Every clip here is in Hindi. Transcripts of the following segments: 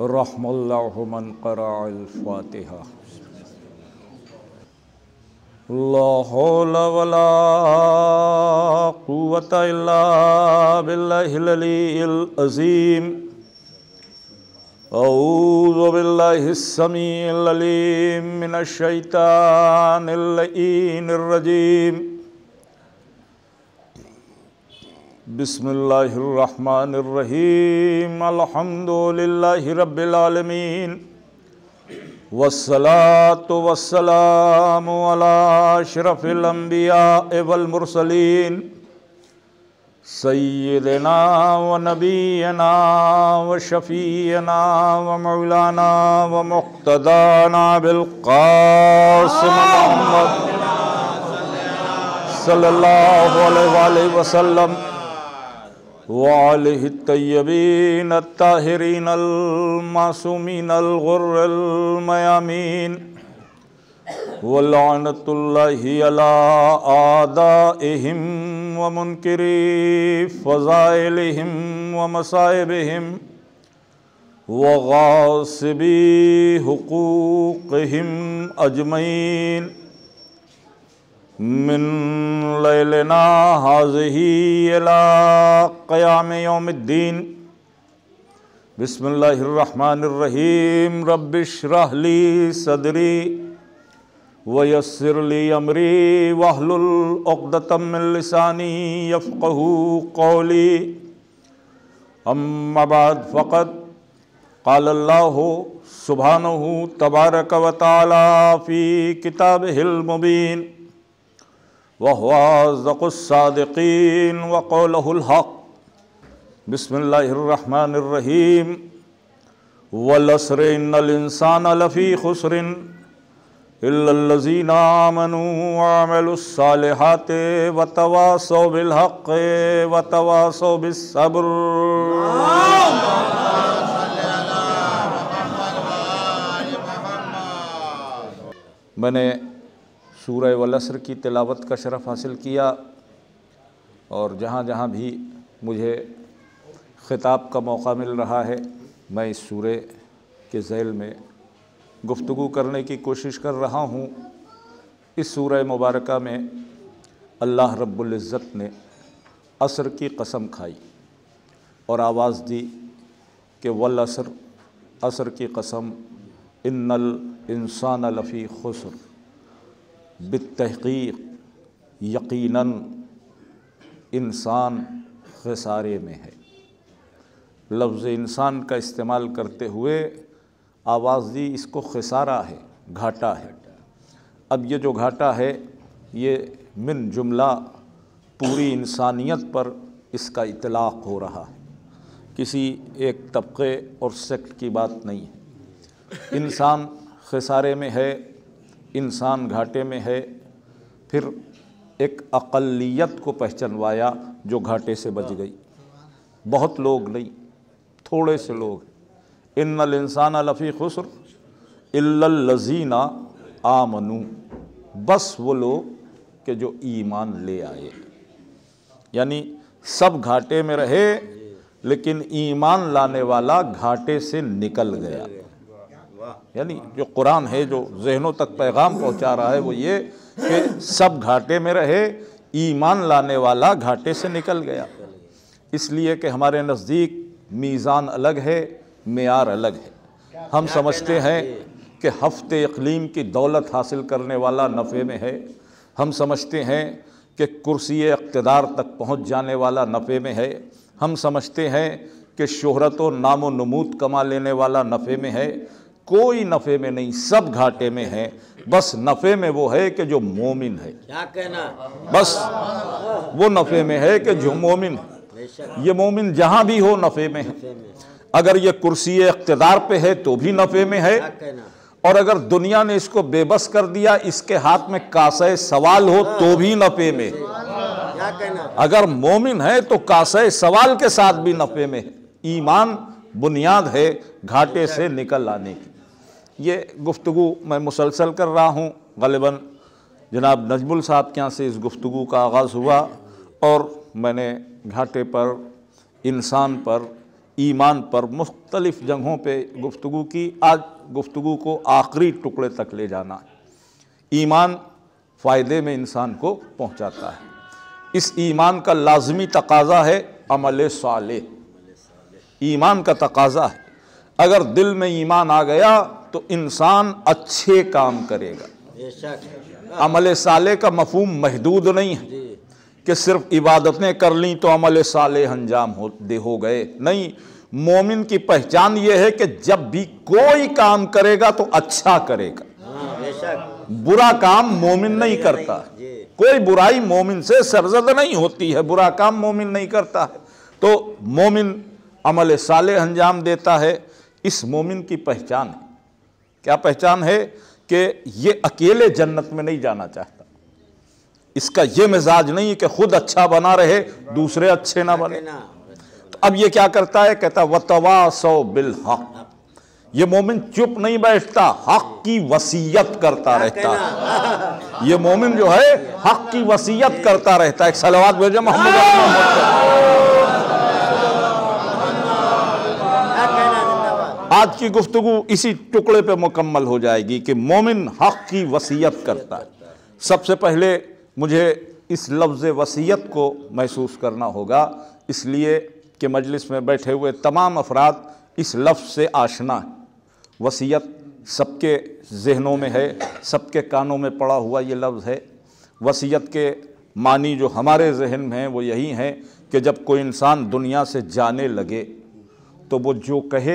रहमल्लाहु मन क़राअल फ़ातिहा। ला हौला वला कुव्वता इल्ला बिल्लाहिल अलीय्यिल अज़ीम। औज़ु बिल्लाहिस समीइल अलीम मिनश शैतानिर लईनिर रजीम। बिस्मिल्लाहिर रहमानिर रहीम। अल्हम्दुलिल्लाहि रब्बिल आलमीन वस्सलातु वस्सलामु अला अशरफिल अंबिया वल मुरसलीन सय्यिदिना व नबीना व शफीना व मौलाना व मुक़्तदाना बिल क़ासिम मुहम्मद सल्लल्लाहु अलैहि वसल्लम व आलिहि तय्यबीन अत्ताहिरीन अल मासूमीन अल गुर्रल मयामीन व लानतुल्लाहि अला आदाइहिम व मुनकिरी फ़ज़ाइलिहिम व मसाइबिहिम व गासिबी हुकूक़िहिम अजमईन मिन लैलिना हाज़िही इला क़याम यौमिद्दीन। बिस्मिल्लाहिर्रहमानिर्रहीम। रब्बिश्रह ली सदरी वयस्सिर ली अमरी वहलुल उक़दतम मिन लिसानी यफ़क़हू क़ौली। अम्मा बाद फ़क़द क़ालल्लाहु सुब्हानहु तबारक व तआला फ़ी किताबिहिल मुबीन व हुवा अस्दक़ुस सादिक़ीन व क़ौलुहुल हक़। बिस्मिल्लाहिर्रहमानिर्रहीम। वल अस्रि इन्नल इंसाना लफ़ी ख़ुस्रिन इल्लल्लज़ीना आमनू व अमिलुस्सालिहाति व तवासौ बिल हक़्क़ि व तवासौ बिस्सब्र। मैंने सूरह वल अस्र की तिलावत का शरफ़ हासिल किया और जहाँ जहाँ भी मुझे ख़िताब का मौका मिल रहा है मैं इस सूरह के ज़ैल में गुफ्तगू करने की कोशिश कर रहा हूँ। इस सूरह मुबारका में अल्लाह रब्बुल इज़्ज़त ने असर की कसम खाई और आवाज़ दी कि वल असर, असर की कसम, इन्नल इंसान लफ़ी खुस्र, बित्तहक़ीक़ यक़ीनन इंसान ख़सारे में है। लफ्ज़ इंसान का इस्तेमाल करते हुए आवाज़ दी इसको ख़सारा है, घाटा है। अब ये जो घाटा है ये मिन जुमला पूरी इंसानियत पर इसका इतलाक़ हो रहा है, किसी एक तबक़े और सेक्ट की बात नहीं है। इंसान ख़सारे में है, इंसान घाटे में है। फिर एक अक़ल्लियत को पहचानवाया जो घाटे से बच गई। बहुत लोग नहीं, थोड़े से लोग। इन्नल इंसाना लफ़ी ख़ुस्र इल्लल्लज़ीना आमनू, बस वो लोग के जो ईमान ले आए। यानी सब घाटे में रहे लेकिन ईमान लाने वाला घाटे से निकल गया। यानी जो कुरान है जो ज़हनों तक पैगाम पहुंचा रहा है वो ये कि सब घाटे में रहे, ईमान लाने वाला घाटे से निकल गया। इसलिए कि हमारे नज़दीक मीज़ान अलग है, मेयार अलग है। हम समझते हैं कि हफ्ते इक़लीम की दौलत हासिल करने वाला नफ़े में है। हम समझते हैं कि कुर्सी इक़्तिदार तक पहुँच जाने वाला नफ़े में है। हम समझते हैं कि शोहरत व नाम व नमूद कमा लेने वाला नफ़े में है। कोई नफ़े में नहीं, सब घाटे में है। बस नफ़े में वो है कि जो मोमिन है। क्या कहना? बस वो नफ़े में है कि जो मोमिन है। ये मोमिन जहाँ भी हो नफ़े में है। अगर ये कुर्सी इक़्तिदार पे है तो भी नफ़े में है, और अगर दुनिया ने इसको बेबस कर दिया, इसके हाथ में कासे सवाल हो तो भी नफ़े में है। अगर मोमिन है तो कासे सवाल के साथ भी नफ़े में है। ईमान बुनियाद है घाटे से निकल आने की। ये गुफ्तगू मैं मुसलसल कर रहा हूँ। ग़ालिबन जनाब नजमुल साहब के यहाँ से इस गुफ्तगू का आगाज़ हुआ और मैंने घाटे पर, इंसान पर, ईमान पर मुख्तलिफ़ जगहों पे गुफ्तगू की। आज गुफ्तगू को आखिरी टुकड़े तक ले जाना है। ईमान फ़ायदे में इंसान को पहुंचाता है। इस ईमान का लाजमी तकाज़ा है अमल सालेह। ईमान का तकाज़ा है, अगर दिल में ईमान आ गया तो इंसान अच्छे काम करेगा। अमल सालेह का मफहूम महदूद नहीं है कि सिर्फ इबादतें कर ली तो अमल सालेह अंजाम हो गए। नहीं, मोमिन की पहचान यह है कि जब भी कोई काम करेगा तो अच्छा करेगा। बुरा काम मोमिन नहीं करता, कोई बुराई मोमिन से सरजद नहीं होती है, बुरा काम मोमिन नहीं करता है। तो मोमिन अमल सालेह अंजाम देता है। इस मोमिन की पहचान है, क्या पहचान है? कि ये अकेले जन्नत में नहीं जाना चाहता। इसका ये मिजाज नहीं कि खुद अच्छा बना रहे दूसरे अच्छे ना बने। तो अब ये क्या करता है? कहता वतवासौ बिल हक। ये मोमिन चुप नहीं बैठता, हक की वसीयत करता रहता है। ये मोमिन जो है हक की वसीयत करता रहता है। एक सलावत भेजे मोहम्मद। आज की गुफ्तगू इसी टुकड़े पे मुकम्मल हो जाएगी कि मोमिन हक की वसीयत करता है। सबसे पहले मुझे इस लफ्ज़ वसीयत को महसूस करना होगा, इसलिए कि मजलिस में बैठे हुए तमाम अफराद इस लफ्ज़ से आशना है। वसीयत सबके जहनों में है, सबके कानों में पड़ा हुआ ये लफ्ज़ है। वसीयत के मानी जो हमारे जहन में हैं वो यही हैं कि जब कोई इंसान दुनिया से जाने लगे तो वो जो कहे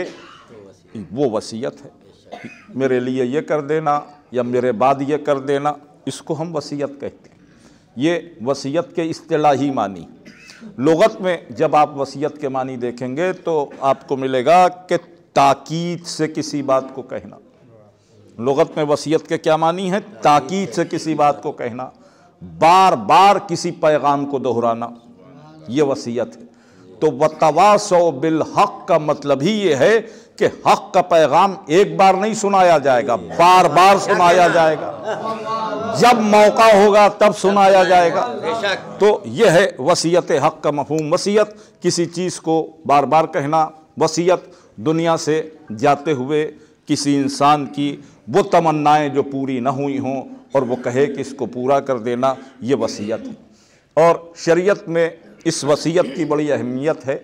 वो वसीयत है। मेरे लिए ये कर देना या मेरे बाद ये कर देना, इसको हम वसीयत कहते हैं। ये वसीयत के इस्तिलाही मानी। लुगत में जब आप वसीयत के मानी देखेंगे तो आपको मिलेगा कि ताकीद से किसी बात को कहना। लुगत में वसीयत के क्या मानी है? ताकीद से किसी बात को कहना, बार बार किसी पैगाम को दोहराना, ये वसीयत है। तो वतवासौ बिल हक का मतलब ही ये है कि हक का पैगाम एक बार नहीं सुनाया जाएगा, बार बार सुनाया जाएगा। जब मौका होगा तब सुनाया जाएगा। तो यह है वसीयत हक का मफहूम। वसीयत किसी चीज़ को बार बार कहना। वसीयत दुनिया से जाते हुए किसी इंसान की वो तमन्नाएं जो पूरी न हुई हों और वो कहे कि इसको पूरा कर देना, ये वसीयत है। और शरीयत में इस वसीयत की बड़ी अहमियत है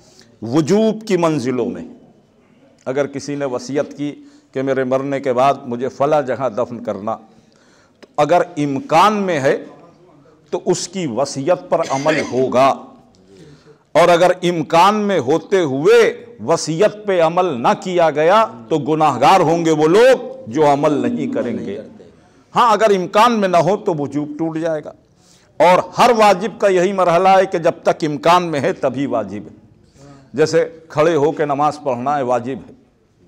वजूब की मंजिलों में। अगर किसी ने वसीयत की कि मेरे मरने के बाद मुझे फ़ला जगह दफन करना, तो अगर इम्कान में है तो उसकी वसीयत पर अमल होगा, और अगर इम्कान में होते हुए वसीयत पे अमल ना किया गया तो गुनाहगार होंगे वो लोग जो अमल नहीं करेंगे। हाँ, अगर इम्कान में ना हो तो वजूब टूट जाएगा। और हर वाजिब का यही मरहला है कि जब तक इम्कान में है तभी वाजिब है। जैसे खड़े हो के नमाज़ पढ़ना है, वाजिब है।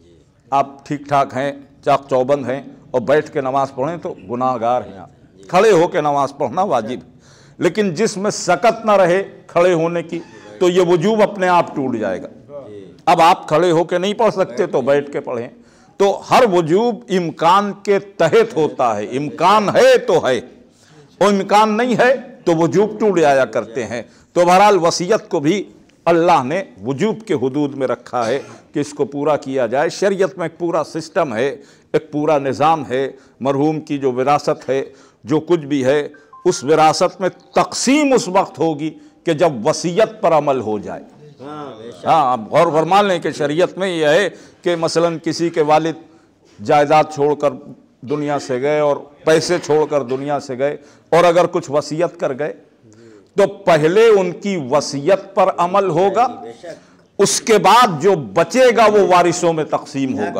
आप ठीक ठाक हैं, चाक चौबंद हैं और बैठ के नमाज़ पढ़ें तो गुनाहगार हैं आप। खड़े हो के नमाज़ पढ़ना वाजिब है। लेकिन जिसमें सकत ना रहे खड़े होने की तो ये वजूब अपने आप टूट जाएगा। अब आप खड़े होके नहीं पढ़ सकते तो बैठ के पढ़ें। तो हर वजूब इम्कान के तहत होता है। इम्कान है तो है, और इम्कान नहीं है तो वजूब टूट जाया करते हैं। तो बहरहाल वसीयत को भी अल्लाह ने वजूब के हुदूद में रखा है कि इसको पूरा किया जाए। शरीयत में एक पूरा सिस्टम है, एक पूरा निज़ाम है। मरहूम की जो विरासत है, जो कुछ भी है, उस विरासत में तकसीम उस वक्त होगी कि जब वसीयत पर अमल हो जाए। हाँ, आप गौर फरमा लें कि शरीयत में यह है कि मसलन किसी के वालिद जायदाद छोड़कर दुनिया से गए और पैसे छोड़कर दुनिया से गए, और अगर कुछ वसीयत कर गए तो पहले उनकी वसीयत पर अमल होगा, उसके बाद जो बचेगा वो वारिसों में तकसीम होगा।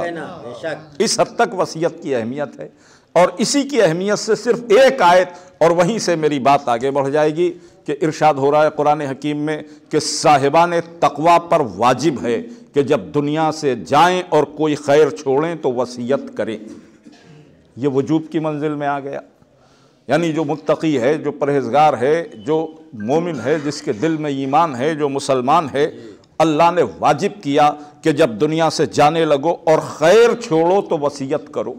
इस हद तक वसीयत की अहमियत है। और इसी की अहमियत से सिर्फ एक आयत, और वहीं से मेरी बात आगे बढ़ जाएगी, कि इरशाद हो रहा है कुरान हकीम में कि साहिबान तकवा पर वाजिब है कि जब दुनिया से जाएं और कोई खैर छोड़ें तो वसीयत करें। ये वजूब की मंजिल में आ गया। यानी जो मुत्तकी है, जो परहेजगार है, जो मोमिन है, जिसके दिल में ईमान है, जो मुसलमान है, अल्लाह ने वाजिब किया कि जब दुनिया से जाने लगो और खैर छोड़ो तो वसीयत करो।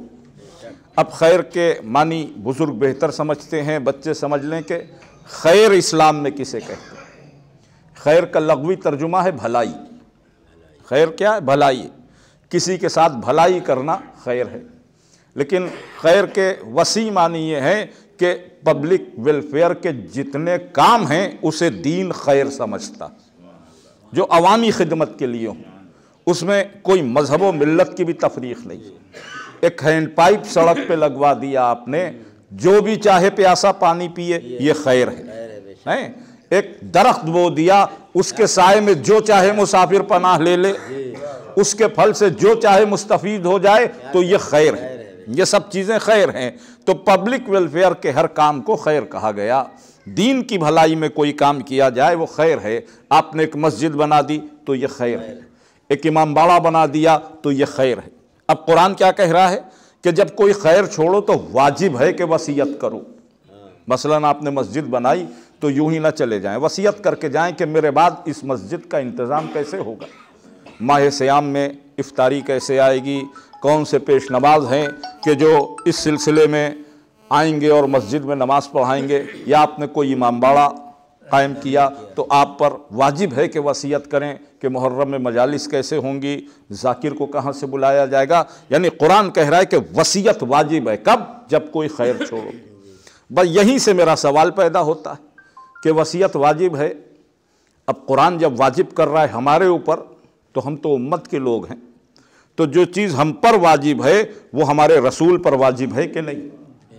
अब खैर के मानी बुजुर्ग बेहतर समझते हैं, बच्चे समझ लें कि खैर इस्लाम में किसे कहते हैं। खैर का लग़वी तर्जुमा है भलाई। खैर क्या है? भलाई। किसी के साथ भलाई करना खैर है, लेकिन खैर के वसी मानी ये है कि पब्लिक वेलफेयर के जितने काम हैं उसे दीन खैर समझता, जो अवामी खिदमत के लिए हों, उसमें कोई मजहब व मिल्लत की भी तफरीक नहीं। एक हैंड पाइप सड़क पे लगवा दिया आपने, जो भी चाहे प्यासा पानी पिए, ये खैर है। एक दरख्त बो दिया, उसके साए में जो चाहे मुसाफिर पनाह ले ले, उसके फल से जो चाहे मुस्तफीद हो जाए, तो ये खैर है। ये सब चीज़ें खैर हैं। तो पब्लिक वेलफेयर के हर काम को खैर कहा गया। दीन की भलाई में कोई काम किया जाए वो खैर है। आपने एक मस्जिद बना दी तो ये खैर है, एक इमाम बाड़ा बना दिया तो ये खैर है। अब कुरान क्या कह रहा है कि जब कोई खैर छोड़ो तो वाजिब है कि वसीयत करो। मसलन आपने मस्जिद बनाई तो यूं ही ना चले जाएं, वसीयत करके जाएं कि मेरे बाद इस मस्जिद का इंतज़ाम कैसे होगा, माह सियाम में इफ्तारी कैसे आएगी, कौन से पेश नमाज हैं कि जो इस सिलसिले में आएंगे और मस्जिद में नमाज पढ़ाएंगे, या आपने कोई इमाम बाड़ा कायम किया तो आप पर वाजिब है कि वसीयत करें कि मुहर्रम में मजालिस कैसे होंगी, जाकिर को कहाँ से बुलाया जाएगा। यानी कुरान कह रहा है कि वसीयत वाजिब है। कब? जब कोई खैर छोड़ो। बस यहीं से मेरा सवाल पैदा होता है कि वसीयत वाजिब है। अब कुरान जब वाजिब कर रहा है हमारे ऊपर, तो हम तो उम्मत के लोग हैं, तो जो चीज़ हम पर वाजिब है वो हमारे रसूल पर वाजिब है कि नहीं?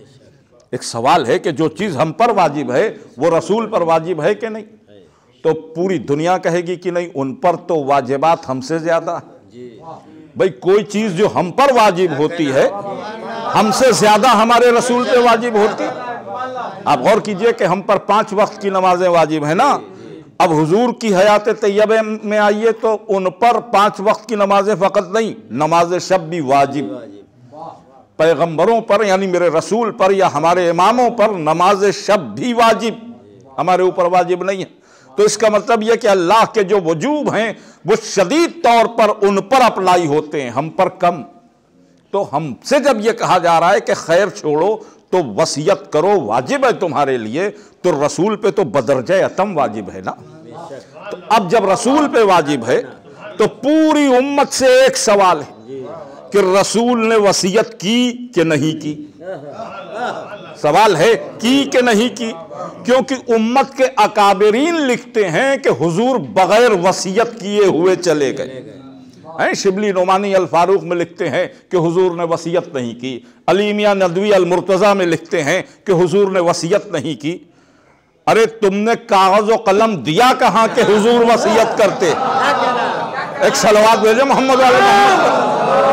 एक सवाल है कि जो चीज़ हम पर वाजिब है वो रसूल पर वाजिब है कि नहीं? तो पूरी दुनिया कहेगी कि नहीं, उन पर तो वाजिबात हमसे ज़्यादा है। भाई कोई चीज़ जो हम पर वाजिब होती है हमसे ज़्यादा हमारे रसूल पे वाजिब होती है। आप गौर कीजिए कि हम पर 5 वक्त की नमाजें वाजिब है ना। अब हुजूर की हयात तैयबे में आइए तो उन पर 5 वक्त की नमाजें फ़कत नहीं, नमाज शब भी वाजिब। पैगंबरों पर यानी मेरे रसूल पर या हमारे इमामों पर नमाज शब भी वाजिब, हमारे ऊपर वाजिब नहीं है। तो इसका मतलब यह कि अल्लाह के जो वजूब हैं वो शदीद तौर पर उन पर अप्लाई होते हैं, हम पर कम। तो हमसे जब यह कहा जा रहा है कि खैर छोड़ो तो वसीयत करो, वाजिब है तुम्हारे लिए, तो रसूल पे तो बदरजे अतम वाजिब है ना। तो अब जब रसूल पे वाजिब है तो पूरी उम्मत से एक सवाल है कि रसूल ने वसीयत की कि नहीं की। सवाल है की कि नहीं की, क्योंकि उम्मत के अकाबरीन लिखते हैं कि हुजूर बगैर वसीयत किए हुए चले गए हैं। शिबली नोमानी अल फारूक में लिखते हैं कि हुजूर ने वसीयत नहीं की। अली मियां नदवी अल मुर्तज़ा में लिखते हैं कि हुजूर ने वसीयत नहीं की। अरे तुमने कागज और कलम दिया कहां कि हुजूर वसीयत करते? एक सलवात भेजो मोहम्मद वाले मोहम्मद।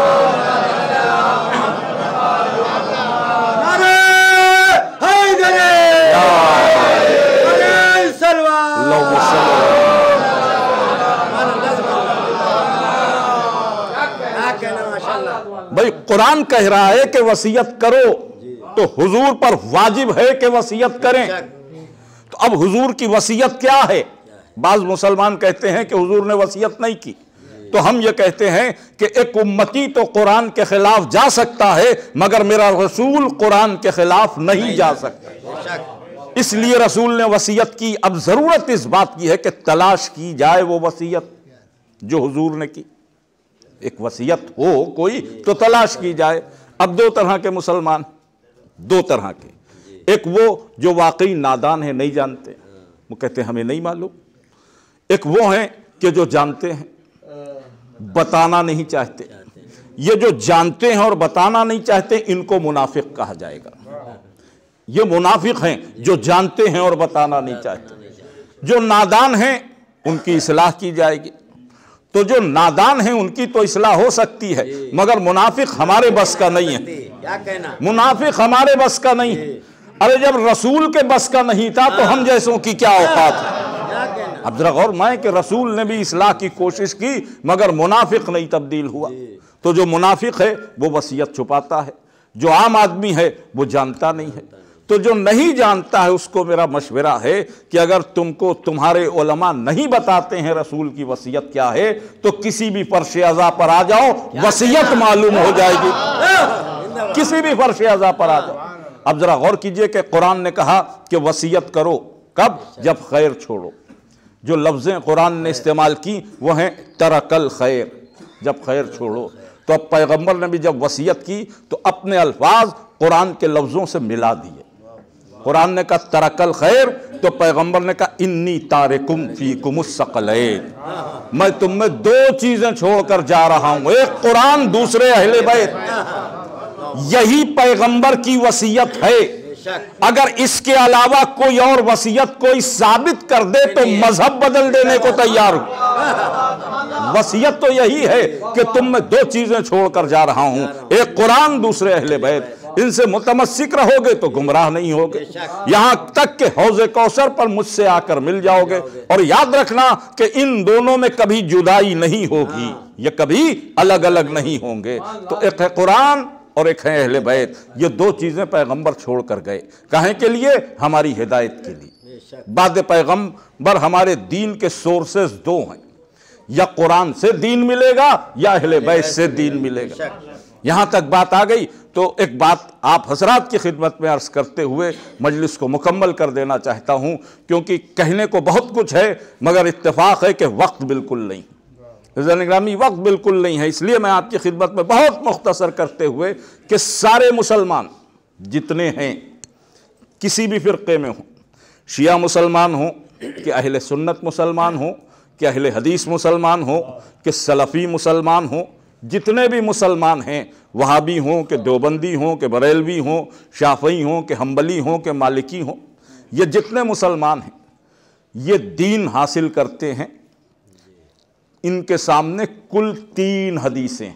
भाई कुरान कह रहा है कि वसीयत करो, तो हुजूर पर वाजिब है कि वसीयत करें। तो अब हुजूर की वसीयत क्या है? बाज मुसलमान कहते हैं कि हुजूर ने वसीयत नहीं की, तो हम ये कहते हैं कि एक उम्मती तो कुरान के खिलाफ जा सकता है मगर मेरा रसूल कुरान के खिलाफ नहीं जा सकता। इसलिए रसूल ने वसीयत की। अब जरूरत इस बात की है कि तलाश की जाए वो वसीयत जो हुजूर ने की। एक वसीयत हो कोई तो तलाश की जाए। अब 2 तरह के मुसलमान, 2 तरह के। एक वो जो वाकई नादान है, नहीं जानते, वो कहते हैं हमें नहीं मालूम। एक वो हैं कि जो जानते हैं, बताना नहीं चाहते। ये जो जानते हैं और बताना नहीं चाहते, इनको मुनाफिक कहा जाएगा। ये मुनाफिक हैं जो जानते हैं और बताना नहीं चाहते। जो नादान हैं उनकी इस्लाह की जाएगी। तो जो नादान हैं उनकी तो इस्लाह हो सकती है, मगर मुनाफिक हमारे बस का नहीं है। क्या कहना? मुनाफिक हमारे बस का नहीं है। अरे जब रसूल के बस का नहीं था तो हम जैसों की क्या औकात है? अब जरा गौर माए कि रसूल ने भी इस्लाह की कोशिश की मगर मुनाफिक नहीं तब्दील हुआ। तो जो मुनाफिक है वो वसीयत छुपाता है, जो आम आदमी है वो जानता नहीं है। तो जो नहीं जानता है उसको मेरा मशवरा है कि अगर तुमको तुम्हारे उलमा नहीं बताते हैं रसूल की वसीयत क्या है, तो किसी भी फर्श अज़ा पर आ जाओ, वसीयत मालूम हो जाएगी। किसी भी फर्श अज़ा पर आ जाओ। अब जरा गौर कीजिए कि कुरान ने कहा कि वसीयत करो, कब? जब खैर छोड़ो। जो लफ्ज़ें कुरान ने इस्तेमाल की वो हैं तरकल खैर, जब खैर छोड़ो। तो अब पैगंबर ने भी जब वसीयत की तो अपने अल्फाज कुरान के लफ्ज़ों से मिला दिए। कुरान ने कहा तरकल खैर, तो पैगंबर ने कहा इन्नी तारिकुम फीकुमुस सकलैन, मैं तुम में दो चीजें छोड़कर जा रहा हूं, एक कुरान, दूसरे अहलेबैत। यही पैगंबर की वसीयत है। अगर इसके अलावा कोई और वसीयत कोई साबित कर दे तो मजहब बदल देने को तैयार हूं। वसीयत तो यही है कि तुम में दो चीजें छोड़कर जा रहा हूं, एक कुरान, दूसरे अहलेबैत। इनसे मुतमस्सिक रहोगे तो गुमराह नहीं होगे, यहां तक कि हौज़े कौसर पर मुझसे आकर मिल जाओगे। और याद रखना कि इन दोनों में कभी जुदाई नहीं होगी, ये कभी अलग अलग नहीं होंगे। तो एक है कुरान और एक है अहले बैत। ये दो चीजें पैगंबर छोड़ कर गए, काहे के लिए? हमारी हिदायत के लिए। बाद पैगंबर हमारे दीन के सोर्सेस दो हैं, या कुरान से दीन मिलेगा या अहले बैत से दीन मिलेगा। यहां तक बात आ गई तो एक बात आप हजरात की खिदमत में अर्ज करते हुए मजलिस को मुकम्मल कर देना चाहता हूं, क्योंकि कहने को बहुत कुछ है मगर इत्तेफाक है कि वक्त बिल्कुल नहीं, निगरानी वक्त बिल्कुल नहीं है। इसलिए मैं आपकी खिदमत में बहुत मुख्तसर करते हुए कि सारे मुसलमान जितने हैं, किसी भी फ़िरक़े में हों, शिया मुसलमान हों कि अहले सुन्नत मुसलमान हों कि अहले हदीस मुसलमान हों कि सलफ़ी मुसलमान हों, जितने भी मुसलमान हैं, वहाबी हों कि देवबंदी हों कि बरेलवी हों, शाफ़ई हों कि हम्बली हों कि मालिकी हों, ये जितने मुसलमान हैं ये दीन हासिल करते हैं। इनके सामने कुल 3 हदीसें,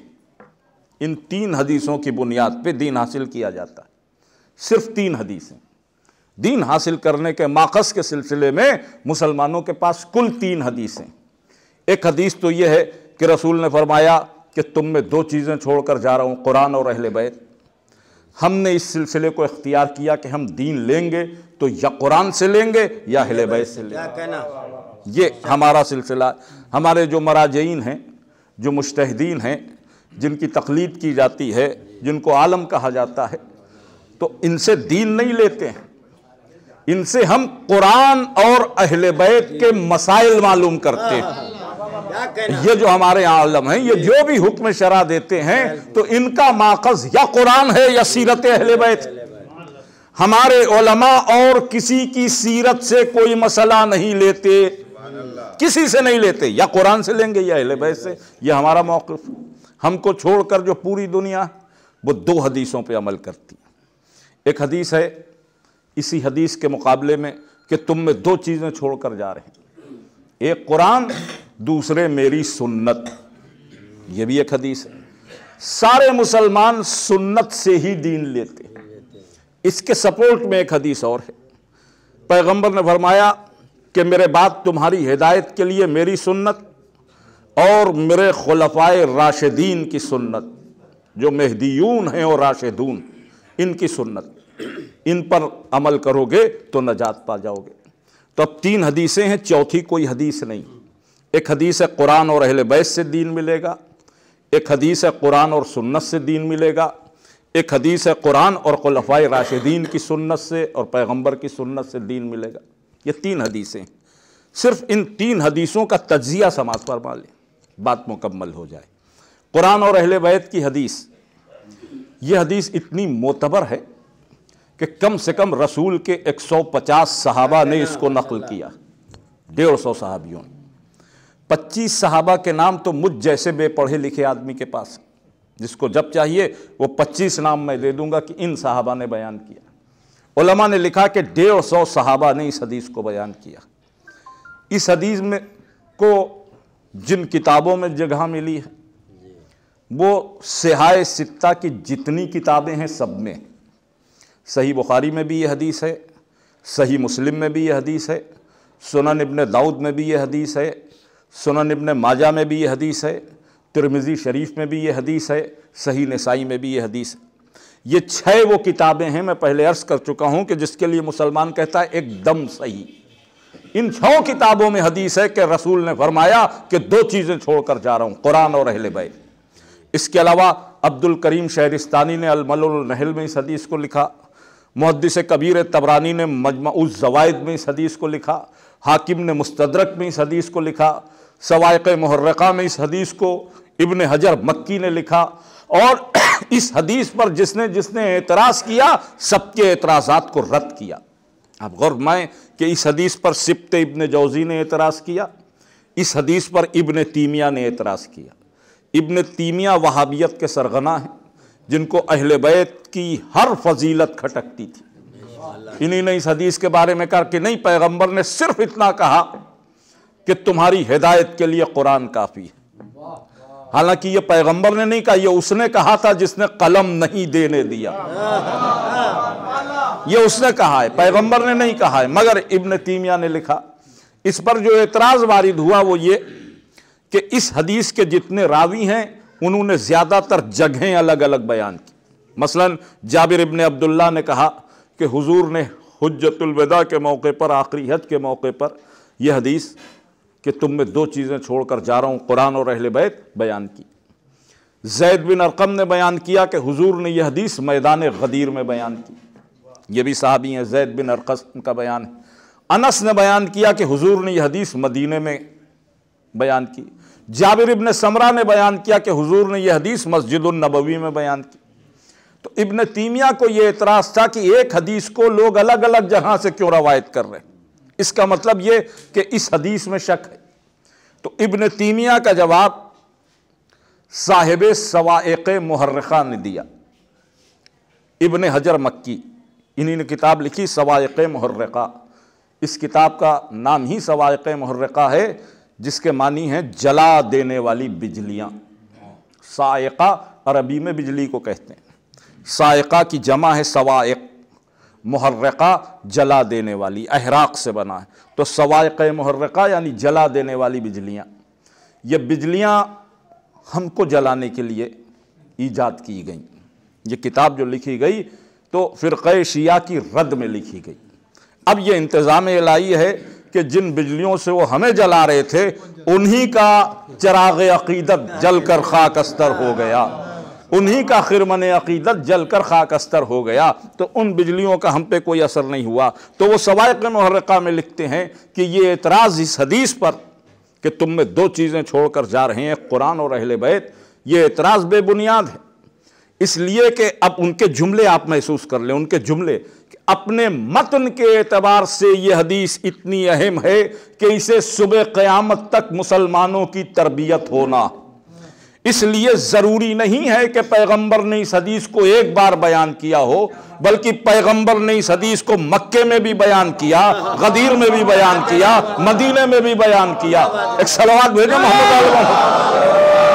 इन 3 हदीसों की बुनियाद पे दीन हासिल किया जाता है। सिर्फ 3 हदीसें दीन हासिल करने के माक़स के सिलसिले में मुसलमानों के पास कुल 3 हदीसें। एक हदीस तो यह है कि रसूल ने फरमाया कि तुम में 2 चीज़ें छोड़कर जा रहा हूँ, कुरान और अहले बैत। हमने इस सिलसिले को इख्तियार किया कि हम दीन लेंगे तो या कुरान से लेंगे या अहले बैत से लेंगे। ये हमारा सिलसिला। हमारे जो मराजईन हैं, जो मुज्तहिदीन हैं, जिनकी तक़लीद की जाती है, जिनको आलम कहा जाता है, तो इनसे दीन नहीं लेते हैं, इनसे हम कुरान और अहले बैत के मसाइल मालूम करते हैं। ये जो हमारे आलम हैं, ये जो भी हुक्म शरा देते हैं तो इनका माक़ज़ या कुरान है या सीरत अहले बैत। हमारे उलमा और किसी की सीरत से कोई मसला नहीं लेते, किसी से नहीं लेते, या कुरान से लेंगे या अहले बैत से। ये हमारा मौक़िफ़। हमको छोड़कर जो पूरी दुनिया वो 2 हदीसों पे अमल करती है। एक हदीस है इसी हदीस के मुकाबले में कि तुम में 2 चीज़ें छोड़कर जा रहे हैं, एक कुरान, दूसरे मेरी सुन्नत। ये भी एक हदीस है। सारे मुसलमान सुन्नत से ही दीन लेते हैं। इसके सपोर्ट में एक हदीस और है। पैगंबर ने फरमाया कि मेरे बाद तुम्हारी हिदायत के लिए मेरी सुन्नत और मेरे खुलफाए राशिदीन की सुन्नत, जो मेहदीयून हैं और राशिदून, इनकी सुन्नत, इन पर अमल करोगे तो नजात पा जाओगे। तो अब 3 हदीसें हैं, चौथी कोई हदीस नहीं। एक हदीस है कुरान और अहले बैत से दीन मिलेगा, एक हदीस है कुरान और सुन्नत से दीन मिलेगा, एक हदीस है कुरान और खुलफाए राशिदीन की सुन्नत से और पैगंबर की सुन्नत से दीन मिलेगा। ये 3 हदीसें। सिर्फ इन 3 हदीसों का तज्जिया समाज फरमा ले, बात मुकम्मल हो जाए। कुरान और अहले बैत की हदीस, ये हदीस इतनी मोतबर है कि कम से कम रसूल के 150 सहाबा ने इसको नकल किया, 150 सहाबियों। 25 सहाबा के नाम तो मुझ जैसे बेपढ़े लिखे आदमी के पास, जिसको जब चाहिए वो 25 नाम मैं दे दूंगा कि इन सहाबा ने बयान किया। उलमा ने लिखा कि 150 सहाबा ने इस हदीस को बयान किया। इस हदीस में को जिन किताबों में जगह मिली है वो सिहाए सित्ता की जितनी किताबें हैं सब में। सही बुखारी में भी ये हदीस है, सही मुस्लिम में भी ये हदीस है, सुनन इब्न दाऊद में भी ये हदीस है, सुनन इब्न माजा में भी ये हदीस है, तिरमिज़ी शरीफ में भी ये हदीस है, सही नसाई में भी ये हदीस है। ये 6 वो किताबें हैं, मैं पहले अर्ज़ कर चुका हूँ कि जिसके लिए मुसलमान कहता है एकदम सही। इन 6 किताबों में हदीस है कि रसूल ने फरमाया कि 2 चीज़ें छोड़कर जा रहा हूँ, कुरान और अहले बैत। इसके अलावा अब्दुल करीम शहरिस्तानी ने अल-मलउल नहल में इस हदीस को लिखा, मुहद्दिस कबीर तबरानी ने मजमा उज़ ज़वाइद में इस हदीस को लिखा, हाकिम ने मुस्तदरक में इस हदीस को लिखा, सवाइक़ मुहर्रक़ा में इस हदीस को इब्न हजर मक्की ने लिखा। और इस हदीस पर जिसने जिसने एतराज़ किया सबके एतराज़ात को रद्द किया। आप गौर फरमाएं कि इस हदीस पर सिब्त इब्न जौज़ी ने एतराज़ किया, इस हदीस पर इब्न तीमिया ने एतराज़ किया। इब्न तीमिया वहाबियत के सरगना हैं, जिनको अहलेबैत की हर फजीलत खटकती थी। इन्हीं ने इस हदीस के बारे में कहा कि नहीं, पैगंबर ने सिर्फ इतना कहा कि तुम्हारी हिदायत के लिए कुरान काफ़ी है। हालांकि ये पैगंबर ने नहीं कहा, ये उसने कहा था जिसने कलम नहीं देने दिया। ये उसने कहा है, पैगंबर ने नहीं कहा है, मगर इब्न तीमिया ने लिखा। इस पर जो एतराज़ वारिद हुआ वो ये कि इस हदीस के जितने रावी हैं उन्होंने ज़्यादातर जगहें अलग अलग बयान की। मसलन जाबिर इब्न अब्दुल्ला ने कहा कि हुजूर ने हुज्जतुल विदा के मौके पर, आखिरी हज के मौके पर यह हदीस कि तुम में दो चीज़ें छोड़कर जा रहा हूँ, कुरान और अहले बैत, बयान की। ज़ैद बिन अरकम ने बयान किया कि हुजूर ने यह हदीस मैदान गदीर में बयान की। ये भी सहाबी हैं, ज़ैद बिन अरकम का बयान है। अनस ने बयान किया कि हुजूर ने यह हदीस मदीने में बयान की। जाबिर इब्न समरा ने बयान किया कि हुजूर ने यह हदीस मस्जिदुन नबवी में बयान की। तो इब्न तीमिया को यह एतराज़ था कि एक हदीस को लोग अलग अलग जगह से क्यों रवायत कर रहे हैं, इसका मतलब ये कि इस हदीस में शक है। तो इब्न तीमिया का जवाब साहिब सवाइक़ मुहर्रिक़ा ने दिया। इब्न हजर मक्की, इन्हीं ने किताब लिखी सवाइक़ मुहर्रिक़ा। इस किताब का नाम ही सवाइक़ मुहर्रिक़ा है, जिसके मानी हैं जला देने वाली बिजलियाँ। साइक़ा अरबी में बिजली को कहते हैं। साइक़ा की जमा है सवाइक़, मुहर्रिक़ा जला देने वाली, अहराक से बना है। तो सवाइक़ मुहर्रिक़ा यानी जला देने वाली बिजलियाँ। ये बिजलियाँ हमको जलाने के लिए ईजाद की गई। ये किताब जो लिखी गई तो फ़िरक़े शिया की रद्द में लिखी गई। अब ये इंतज़ाम इलाही है कि जिन बिजलियों से वो हमें जला रहे थे उन्हीं का चिराग़ अक़ीदत जल कर खाक अस्तर हो गया, उन्हीं का खिरमन अक़ीदत जल कर खाक अस्तर हो गया। तो उन बिजलियों का हम पे कोई असर नहीं हुआ। तो वो सवाइक़ मुहर्रिक़ा में लिखते हैं कि ये एतराज़ इस हदीस पर कि तुम में दो चीज़ें छोड़कर जा रहे हैं, कुरान और अहले बैत, ये एतराज़ बेबुनियाद है। इसलिए कि अब उनके जुमले आप महसूस कर लें, उनके जुमले अपने मतन के एतबार से ये हदीस इतनी अहम है कि इसे सुबह क़यामत तक मुसलमानों की तरबियत होना। इसलिए ज़रूरी नहीं है कि पैगंबर ने इस हदीस को एक बार बयान किया हो, बल्कि पैगंबर ने इस हदीस को मक्के में भी बयान किया, गदीर में भी बयान किया, मदीने में भी बयान किया। एक सलावत भेजो मोहम्मद।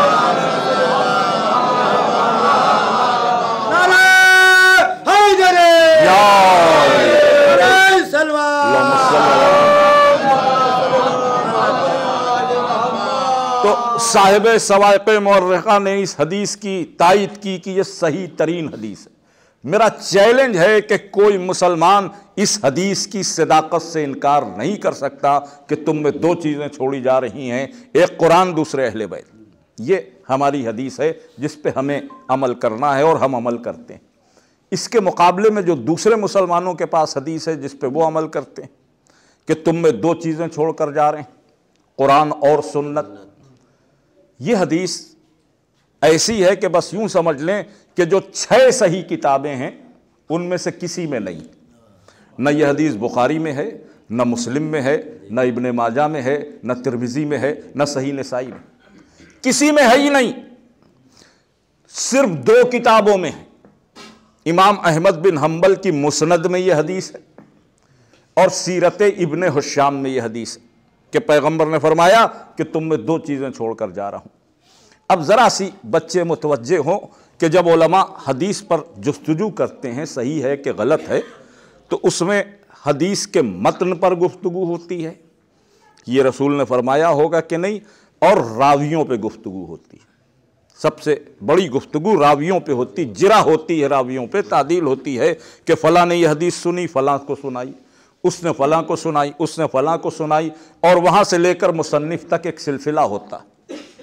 तो साहिब सवाइक़ मुहर्रिक़ा ने इस हदीस की तायद की कि यह सही तरीन हदीस है। मेरा चैलेंज है कि कोई मुसलमान इस हदीस की सदाकत से इनकार नहीं कर सकता कि तुम में दो चीज़ें छोड़ी जा रही हैं, एक कुरान, दूसरे अहले बैत। ये हमारी हदीस है जिस पे हमें अमल करना है और हम अमल करते हैं। इसके मुकाबले में जो दूसरे मुसलमानों के पास हदीस है जिस पे वो अमल करते हैं कि तुम में दो चीज़ें छोड़कर जा रहे हैं, कुरान और सुन्नत। ये हदीस ऐसी है कि बस यूं समझ लें कि जो 6 सही किताबें हैं उनमें से किसी में नहीं। न यह हदीस बुखारी में है, न मुस्लिम में है, न इब्ने माजा में है, न तिरमिज़ी में है, न सही नसाई में, किसी में है ही नहीं। सिर्फ 2 किताबों में है। इमाम अहमद बिन हम्बल की मुस्नद में यह हदीस है और सीरत इब्ने हुशाम में यह हदीस है कि पैगंबर ने फरमाया कि तुम में 2 चीज़ें छोड़कर जा रहा हूँ। अब ज़रा सी बच्चे मुतवज्जे हों कि जब उलमा हदीस पर जुस्तजू करते हैं सही है कि गलत है, तो उसमें हदीस के मतन पर गुफ्तगू होती है, ये रसूल ने फरमाया होगा कि नहीं, और रावियों पे गुफ्तगू होती है। सबसे बड़ी गुफ्तगू रावियों पे होती, जिरा होती है रावियों पे, तादील होती है कि फ़लाँ ने यह हदीस सुनी, फ़लाँ को सुनाई, उसने फ़लाँ को सुनाई, उसने फ़लाँ को सुनाई, और वहाँ से लेकर मुसन्निफ़ तक एक सिलसिला होता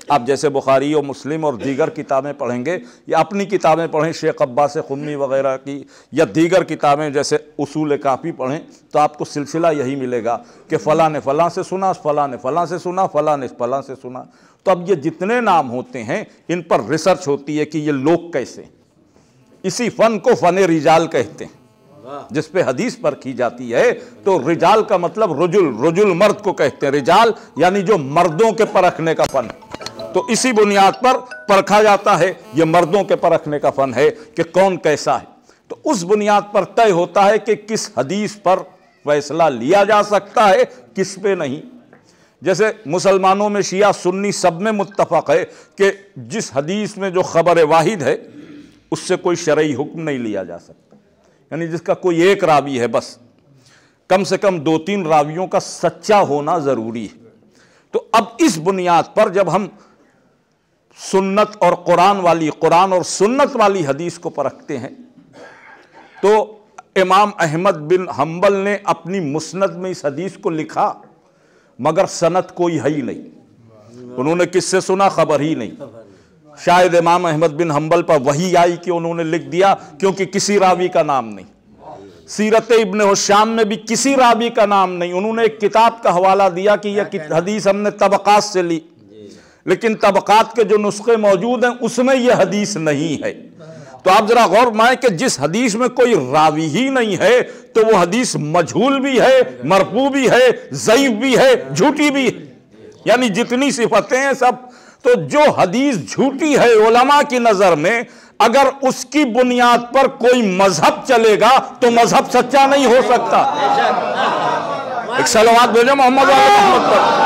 आप जैसे बुखारी और मुस्लिम और दीगर किताबें पढ़ेंगे या अपनी किताबें पढ़ें शेख अब्बास खुम्मी वगैरह की, या दीगर किताबें जैसे उसूल काफ़ी पढ़ें, तो आपको सिलसिला यही मिलेगा कि फ़लाँ ने फ़लाँ से सुना, फ़लाँ ने फ़लाँ से सुना, फ़लाँ ने फ़लाँ से सुना। तो अब ये जितने नाम होते हैं इन पर रिसर्च होती है कि ये लोग कैसे। इसी फ़न को फ़न रिजाल कहते हैं, जिस पे हदीस पर की जाती है। तो रिजाल का मतलब रुजुल, रुजुल मर्द को कहते हैं, रिजाल यानी जो मर्दों के परखने का फ़न। तो इसी बुनियाद पर परखा जाता है, ये मर्दों के परखने का फ़न है कि कौन कैसा है। तो उस बुनियाद पर तय होता है कि किस हदीस पर फैसला लिया जा सकता है, किस पे नहीं। जैसे मुसलमानों में शिया सुन्नी सब में मुत्तफक है कि जिस हदीस में जो खबर वाहिद है उससे कोई शरई हुक्म नहीं लिया जा सकता, यानी जिसका कोई एक रावी है, बस कम से कम 2-3 रावियों का सच्चा होना ज़रूरी है। तो अब इस बुनियाद पर जब हम सुन्नत और कुरान और सुन्नत वाली हदीस को परखते हैं, तो इमाम अहमद बिन हम्बल ने अपनी मुस्नद में इस हदीस को लिखा, मगर सनद कोई है ही नहीं। उन्होंने किससे सुना, खबर ही नहीं। शायद इमाम अहमद बिन हम्बल पर वही आई कि उन्होंने लिख दिया, क्योंकि किसी रावी का नाम नहीं। सीरत इब्न हुशाम में भी किसी रावी का नाम नहीं। उन्होंने एक किताब का हवाला दिया कि यह हदीस हमने तबकात से ली, लेकिन तबकात के जो नुस्खे मौजूद हैं उसमें यह हदीस नहीं है। तो आप जरा गौर माए कि जिस हदीस में कोई रावी ही नहीं है तो वो हदीस मजहूल भी है, मरफू भी है, ज़ईफ भी है, झूठी भी है, यानी जितनी सिफतें हैं सब। तो जो हदीस झूठी है उलमा की नजर में, अगर उसकी बुनियाद पर कोई मजहब चलेगा तो मजहब सच्चा नहीं हो सकता। एक सलावत भेजो मोहम्मद पर।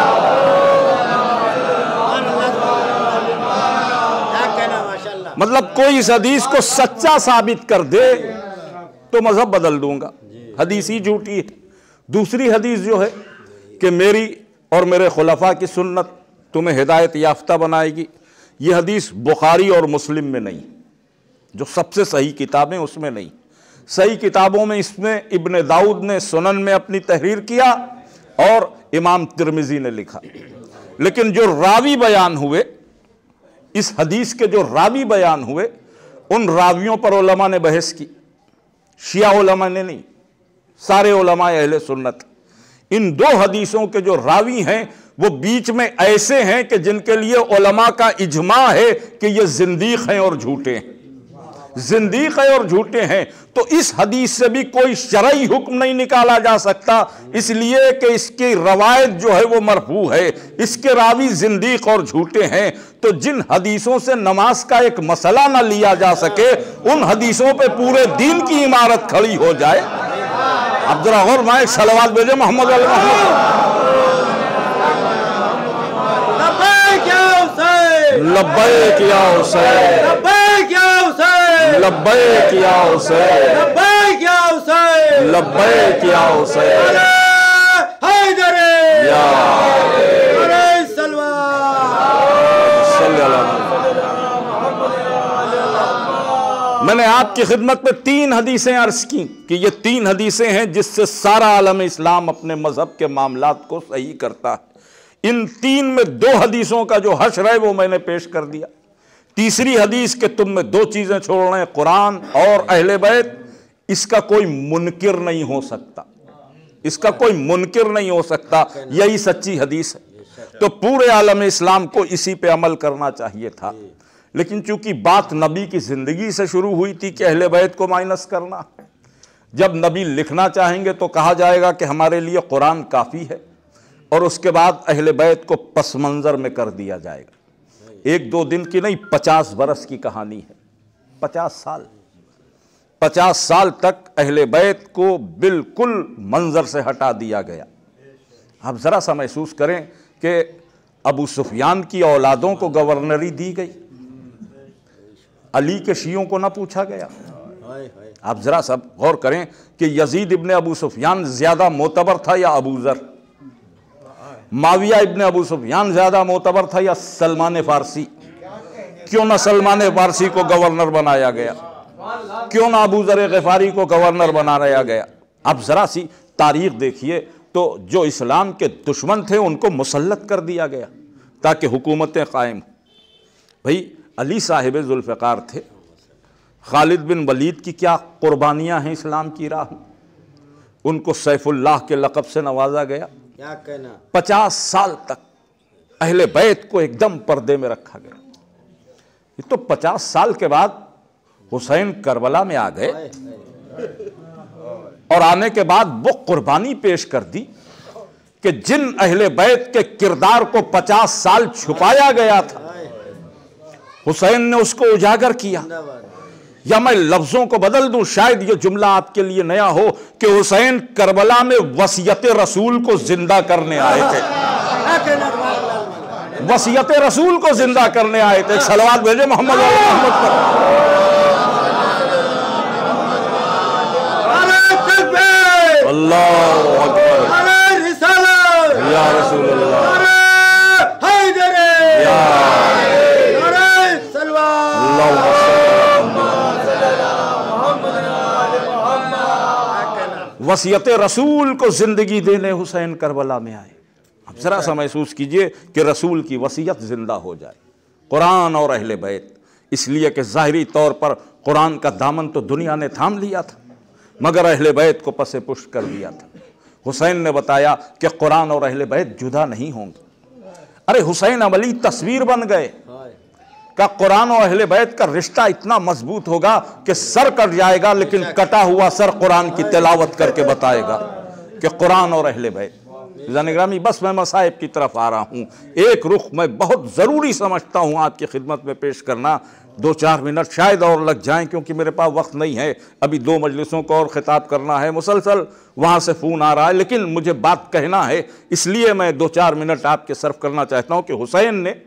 मतलब कोई इस हदीस को सच्चा साबित कर दे तो मजहब बदल दूंगा, हदीस ही झूठी है। दूसरी हदीस जो है कि मेरी और मेरे खुलफा की सुन्नत तुम्हें हिदायत याफ्ता बनाएगी, यह हदीस बुखारी और मुस्लिम में नहीं, जो सबसे सही किताबें उसमें नहीं। सही किताबों में इसमें इब्न दाऊद ने सुनन में अपनी तहरीर किया और इमाम तिर्मिजी ने लिखा। लेकिन जो रावी बयान हुए, इस हदीस के जो रावी बयान हुए, उन रावियों पर उलमा ने बहस की। शिया उलमा ने नहीं, सारे उलमा अहले सुन्नत। इन 2 हदीसों के जो रावी हैं वो बीच में ऐसे हैं कि जिनके लिए उलमा का इजमा है कि ये जिंदीक हैं और झूठे हैं, जिंदीक है और झूठे हैं। तो इस हदीस से भी कोई शरई हुक्म नहीं निकाला जा सकता, इसलिए कि इसकी रवायत जो है वो मरफू है, इसके रावी जिंदीक और झूठे हैं। तो जिन हदीसों से नमाज का एक मसला ना लिया जा सके, उन हदीसों पे पूरे दीन की इमारत खड़ी हो जाए। अब जरा और माए सलवात भेजे मोहम्मद अल मोहम्मद। लब्बैक या हुसैन, लब्बैक या हुसैन, लब्बैक या हुसैन, लब्बैक या हुसैन, लब्बैक या हुसैन, हैदर या सलवा सल्लल्लाहु। मैंने आपकी खिदमत में 3 हदीसें अर्ज की कि ये 3 हदीसें हैं जिससे सारा आलम इस्लाम अपने मजहब के मामलात को सही करता है। इन 3 में 2 हदीसों का जो हश्र है वो मैंने पेश कर दिया। तीसरी हदीस के तुम में 2 चीजें छोड़ रहे हैं, कुरान और अहलेबैत, इसका कोई मुनकिर नहीं हो सकता, इसका कोई मुनकिर नहीं हो सकता, यही सच्ची हदीस है। तो पूरे आलम इस्लाम को इसी पे अमल करना चाहिए था। लेकिन चूंकि बात नबी की जिंदगी से शुरू हुई थी कि अहलेबैत को माइनस करना, जब नबी लिखना चाहेंगे तो कहा जाएगा कि हमारे लिए कुरान काफी है, और उसके बाद अहलेबैत को पस मंजर में कर दिया जाएगा। 1-2 दिन की नहीं, 50 बरस की कहानी है। 50 साल तक अहलेबैत को बिल्कुल मंजर से हटा दिया गया। आप जरा सा महसूस करें कि अबू सुफियान की औलादों को गवर्नरी दी गई, अली के शियों को ना पूछा गया। आप जरा सब गौर करें कि यजीद इब्ने अबू सुफियान ज्यादा मोतबर था या अबू जर, माविया इब्ने अबू सुफियान ज्यादा मोतबर था या सलमान फारसी? क्यों ना सलमान फारसी को गवर्नर बनाया गया, क्यों ना अबू जर ग़िफ़ारी को गवर्नर बनाया गया? आप जरा सी तारीख देखिए तो जो इस्लाम के दुश्मन थे उनको मुसल्लत कर दिया गया ताकि हुकूमतें कायम हो। भाई अली साहिब जुल्फ़िकार थे, खालिद बिन वलीद की क्या कुर्बानियाँ हैं इस्लाम की राह में, उनको सैफुल्लाह के लक़ब से नवाजा गया। क्या कहना, 50 साल तक अहले बैत को एकदम पर्दे में रखा गया। ये तो 50 साल के बाद हुसैन करबला में आ गए और आने के बाद वो कुर्बानी पेश कर दी कि जिन अहले बैत के किरदार को 50 साल छुपाया गया था, हुसैन ने उसको उजागर किया। या मैं लफ्जों को बदल दूं, शायद ये जुमला आपके लिए नया हो कि हुसैन करबला में वसीयत रसूल को जिंदा करने आए थे। वसीयत रसूल को जिंदा करने आए थे। सलवात भेजे मोहम्मद पर। अल्लाहु अकबर, या रसूल अल्लाह, वसीयत रसूल को जिंदगी देने हुसैन करबला में आए। अब जरा सा महसूस कीजिए कि रसूल की वसीयत जिंदा हो जाए, कुरान और अहले बैत। इसलिए कि ज़ाहिरी तौर पर कुरान का दामन तो दुनिया ने थाम लिया था, मगर अहले बैत को पसे पुष्ट कर दिया था। हुसैन ने बताया कि कुरान और अहले बैत जुदा नहीं होंगे। अरे हुसैन ibn Ali तस्वीर बन गए का कुरान और अहले बैत का रिश्ता इतना मजबूत होगा कि सर कट जाएगा, लेकिन कटा हुआ सर कुरान की तिलावत करके बताएगा कि कुरान और अहले बैत। ज़ानिग्रामी, बस मैं मसाइब की तरफ आ रहा हूँ। एक रुख मैं बहुत ज़रूरी समझता हूँ आपकी खिदमत में पेश करना। 2-4 मिनट शायद और लग जाएं, क्योंकि मेरे पास वक्त नहीं है। अभी 2 मजलिसों को और ख़िताब करना है, मुसलसल वहाँ से फ़ोन आ रहा है, लेकिन मुझे बात कहना है, इसलिए मैं 2-4 मिनट आपके सर्व करना चाहता हूँ कि हुसैन ने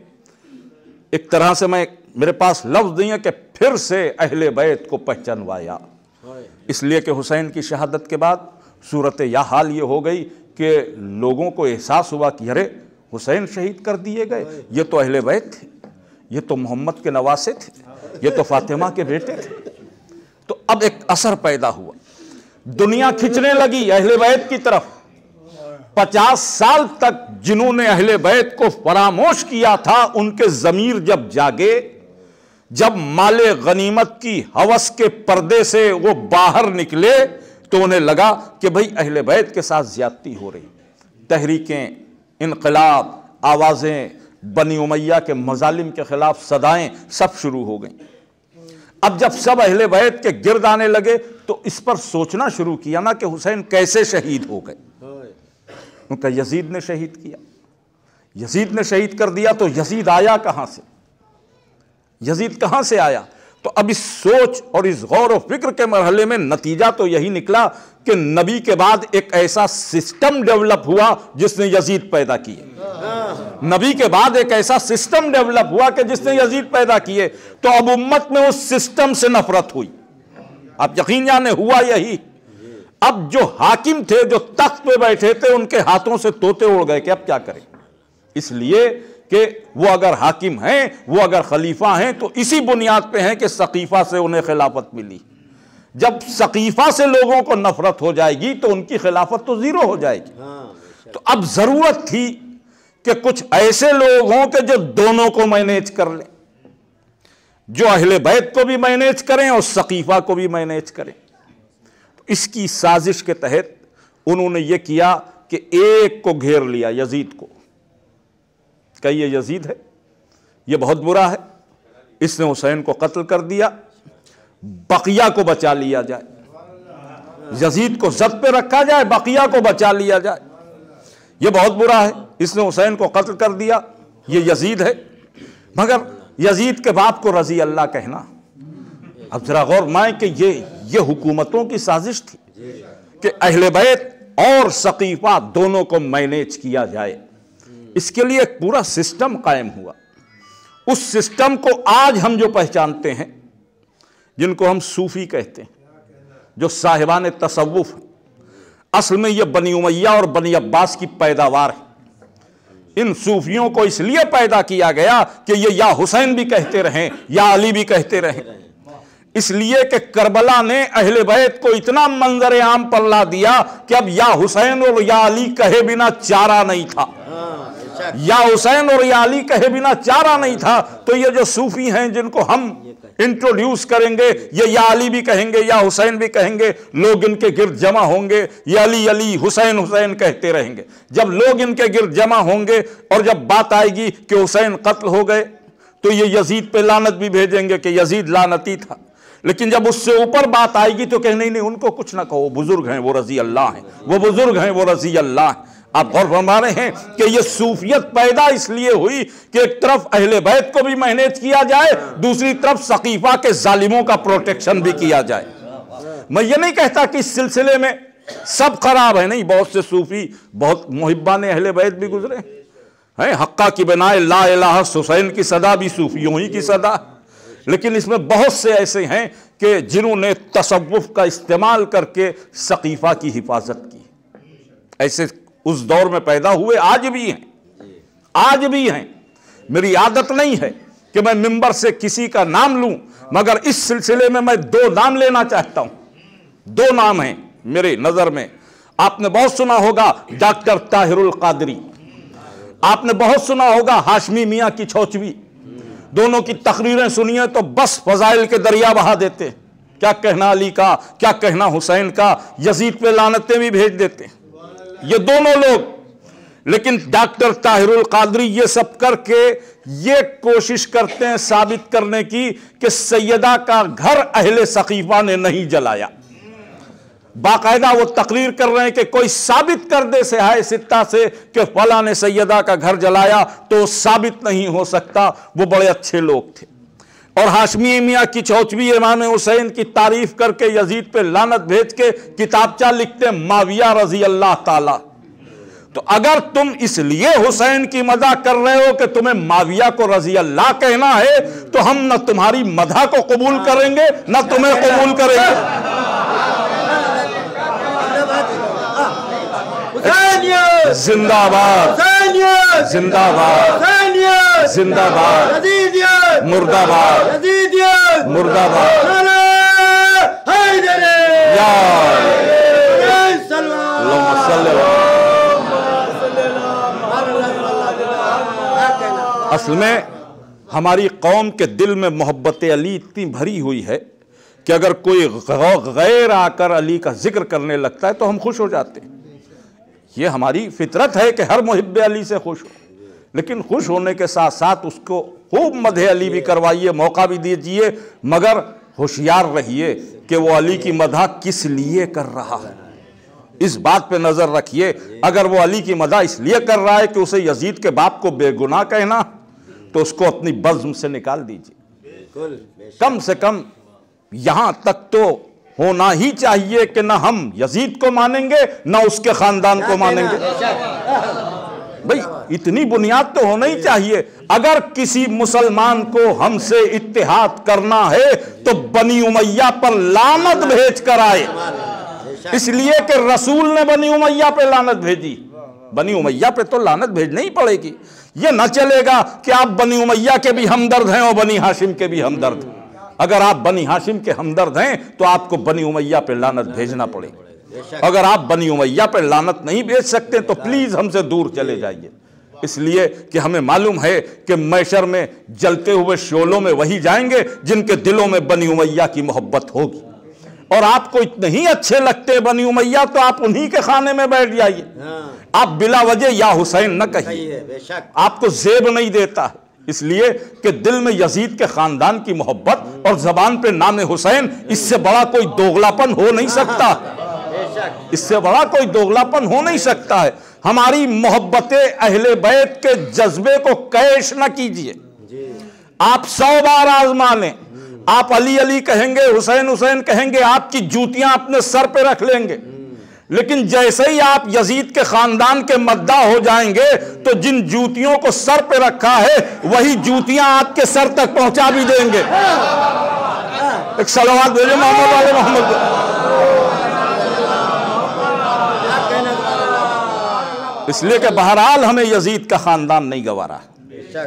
एक तरह से, मैं मेरे पास लफ्ज़ नहीं है कि फिर से अहले बैत को पहचानवाया। इसलिए कि हुसैन की शहादत के बाद सूरत या हाल ये हो गई कि लोगों को एहसास हुआ कि अरे हुसैन शहीद कर दिए गए, ये तो अहले बैत थे, ये तो मोहम्मद के नवासे थे, ये तो फातिमा के बेटे थे। तो अब एक असर पैदा हुआ, दुनिया खिंचने लगी अहले बैत की तरफ। 50 साल तक जिन्होंने अहले बैत को फरामोश किया था, उनके ज़मीर जब जागे, जब माले गनीमत की हवस के पर्दे से वो बाहर निकले, तो उन्हें लगा कि भाई अहले बैत के साथ ज्यादती हो रही। तहरीकें, इनकलाब, आवाज़ें, बनी उमैया के मजालिम के खिलाफ सदाएं सब शुरू हो गई। अब जब सब अहले बैत के गिर्द आने लगे तो इस पर सोचना शुरू किया ना कि हुसैन कैसे शहीद हो गए। उनका यजीद ने शहीद किया, यजीद ने शहीद कर दिया, तो यजीद आया कहां से, यजीद कहां से आया? तो अब इस सोच और इस गौर और फिक्र के मरहले में नतीजा तो यही निकला कि नबी के बाद एक ऐसा सिस्टम डेवलप हुआ जिसने यजीद पैदा किए। नबी के बाद एक ऐसा सिस्टम डेवलप हुआ कि जिसने यजीद पैदा किए। तो अब उम्मत में उस सिस्टम से नफरत हुई। आप यकीन जाने हुआ यही। अब जो हाकिम थे, जो तख्त पे बैठे थे, उनके हाथों से तोते उड़ गए कि अब क्या करें। इसलिए कि वो अगर हाकिम हैं, वो अगर खलीफा हैं, तो इसी बुनियाद पे हैं कि सकीफा से उन्हें खिलाफत मिली। जब सकीफा से लोगों को नफरत हो जाएगी तो उनकी खिलाफत तो जीरो हो जाएगी। तो अब जरूरत थी कि कुछ ऐसे लोग हों कि जो दोनों को मैनेज कर लें, जो अहले बैत को भी मैनेज करें और सकीफा को भी मैनेज करें। तो इसकी साजिश के तहत उन्होंने ये किया कि एक को घेर लिया, यजीद को। क्या ये यजीद है? ये बहुत बुरा है, इसने हुसैन को कत्ल कर दिया, बकिया को बचा लिया जाए। यजीद को जद पे रखा जाए, बकिया को बचा लिया जाए। ये बहुत बुरा है, इसने हुसैन को कत्ल कर दिया, ये यजीद है। मगर यजीद के बाप को रजी अल्लाह कहना, अब जरा गौर माए कि ये हुकूमतों की साजिश थी कि अहले बैत और सकीफा दोनों को मैनेज किया जाए। इसके लिए एक पूरा सिस्टम कायम हुआ। उस सिस्टम को आज हम जो पहचानते हैं, जिनको हम सूफी कहते हैं, जो साहिबान तसव्वुफ, असल में ये बनी उमैया और बनी अब्बास की पैदावार है। इन सूफियों को इसलिए पैदा किया गया कि ये या हुसैन भी कहते रहें या अली भी कहते रहें। इसलिए कि करबला ने अहले बैत को इतना मंजर आम पर ला दिया कि अब या हुसैन और या अली कहे बिना चारा नहीं था। या हुसैन और या अली कहे बिना चारा नहीं था। तो ये जो सूफी हैं जिनको हम इंट्रोड्यूस करेंगे, ये या अली भी कहेंगे या हुसैन भी कहेंगे, लोग इनके गिर्द जमा होंगे, या अली अली हुसैन हुसैन कहते रहेंगे। जब लोग इनके गिर्द जमा होंगे और जब बात आएगी कि हुसैन कत्ल हो गए तो ये यजीद पे लानत भी भेजेंगे कि यजीद लानती था। लेकिन जब उससे ऊपर बात आएगी तो कहें नहीं नहीं उनको कुछ ना कहो, बुजुर्ग हैं वो रजी अल्लाह हैं, वो बुजुर्ग हैं वो रजी अल्लाह हैं। आप गौर फरमा रहे हैं कि ये सूफियत पैदा इसलिए हुई कि एक तरफ अहले बैत को भी मैनेज किया जाए, दूसरी तरफ सकीफा के जालिमों का प्रोटेक्शन भी किया जाए। मैं ये नहीं कहता कि इस सिलसिले में सब खराब है, नहीं, बहुत से सूफी बहुत मुहिब्बान अहले बैत भी गुजरे हैं। हक्का की बनाए ला इलाहा हुसैन की सदा भी सूफियों ही की सदा। लेकिन इसमें बहुत से ऐसे हैं कि जिन्होंने तसव्वुफ का इस्तेमाल करके सकीफा की हिफाजत की। ऐसे उस दौर में पैदा हुए, आज भी हैं, आज भी हैं। मेरी आदत नहीं है कि मैं मिंबर से किसी का नाम लूं, मगर इस सिलसिले में मैं दो नाम लेना चाहता हूं। दो नाम हैं मेरे नजर में। आपने बहुत सुना होगा डॉक्टर ताहिरुल कादरी, आपने बहुत सुना होगा हाशमी मियां की चौचवी। दोनों की तकरीरें सुनिए तो बस फजाइल के दरिया बहा देते। क्या कहना अली का, क्या कहना हुसैन का, यजीद पे लानतें भी भेज देते ये दोनों लोग। लेकिन डॉक्टर ताहिरुल कादरी ये सब करके ये कोशिश करते हैं साबित करने की कि सैयदा का घर अहले सकीफा ने नहीं जलाया। बाकायदा वो तकरीर कर रहे हैं कि कोई साबित कर दे सिहाए सित्ता से कि फला ने सैयदा का घर जलाया, तो साबित नहीं हो सकता। वो बड़े अच्छे लोग थे। और हाशमी मियां की चौचवी इमाम हुसैन की तारीफ करके यजीद पे लानत भेज के किताबचा लिखते माविया रजी अल्लाह ताला। तो अगर तुम इसलिए हुसैन की मदह कर रहे हो कि तुम्हें माविया को रजी अल्लाह कहना है, तो हम न तुम्हारी मदह को कबूल करेंगे न तुम्हें कबूल करेंगे। जिंदाबाद जिंदाबाद जिंदाबाद मुर्दाबाद मुर्दाबाद। असल में हमारी कौम के दिल में मोहब्बत अली इतनी भरी हुई है कि अगर कोई गैर आकर अली का जिक्र करने लगता है तो हम खुश हो जाते हैं। ये हमारी फितरत है कि हर मुहिब्ब अली से खुश हो, लेकिन खुश होने के साथ साथ उसको खूब मदह अली भी करवाइए, मौका भी दीजिए, मगर होशियार रहिए कि वो अली की मदह किस लिए कर रहा है। इस बात पे नजर रखिए। अगर वो अली की मदह इसलिए कर रहा है कि उसे यजीद के बाप को बेगुनाह कहना, तो उसको अपनी बज़्म से निकाल दीजिए। कम से कम यहां तक तो होना ही चाहिए कि ना हम यजीद को मानेंगे ना उसके खानदान को मानेंगे। भाई इतनी बुनियाद तो होना ही चाहिए। अगर किसी मुसलमान को हमसे इत्तेहाद करना है तो बनी उमैया पर लानत भेज कर आए, इसलिए कि रसूल ने बनी उमैया पे लानत भेजी। बनी उमैया पे तो लानत भेजनी ही पड़ेगी। ये न चलेगा कि आप बनी उमैया के भी हमदर्द हैं और बनी हाशिम के भी हमदर्द हैं। अगर आप बनी हाशिम के हमदर्द हैं तो आपको बनी उमैया पे लानत भेजना पड़ेगा। अगर आप बनी उमैया पे लानत नहीं भेज सकते तो प्लीज हमसे दूर चले जाइए, इसलिए कि हमें मालूम है कि मैशर में जलते हुए शोलों में वही जाएंगे जिनके दिलों में बनी उमैया की मोहब्बत होगी। और आपको इतने ही अच्छे लगते हैं बनी उमैया तो आप उन्हीं के खाने में बैठ जाइए। आप बिला वजह या हुसैन न कहिए, आपको जेब नहीं देता है, इसलिए कि दिल में यजीद के खानदान की मोहब्बत और जबान पे नाम हुसैन, इससे बड़ा कोई दोगलापन हो नहीं सकता। इससे बड़ा कोई दोगलापन हो नहीं सकता है। हमारी मोहब्बत अहले बैत के जज्बे को कैश न कीजिए। आप 100 बार आजमा लें, आप अली अली कहेंगे, हुसैन हुसैन कहेंगे, आपकी जूतियां अपने सर पे रख लेंगे, लेकिन जैसे ही आप यजीद के खानदान के मद्दा हो जाएंगे तो जिन जूतियों को सर पे रखा है वही जूतियां आपके सर तक पहुंचा भी देंगे। एक सलावत भेजो मोहम्मद वाले मोहम्मद। इसलिए कि बहरहाल हमें यजीद का खानदान नहीं गवारा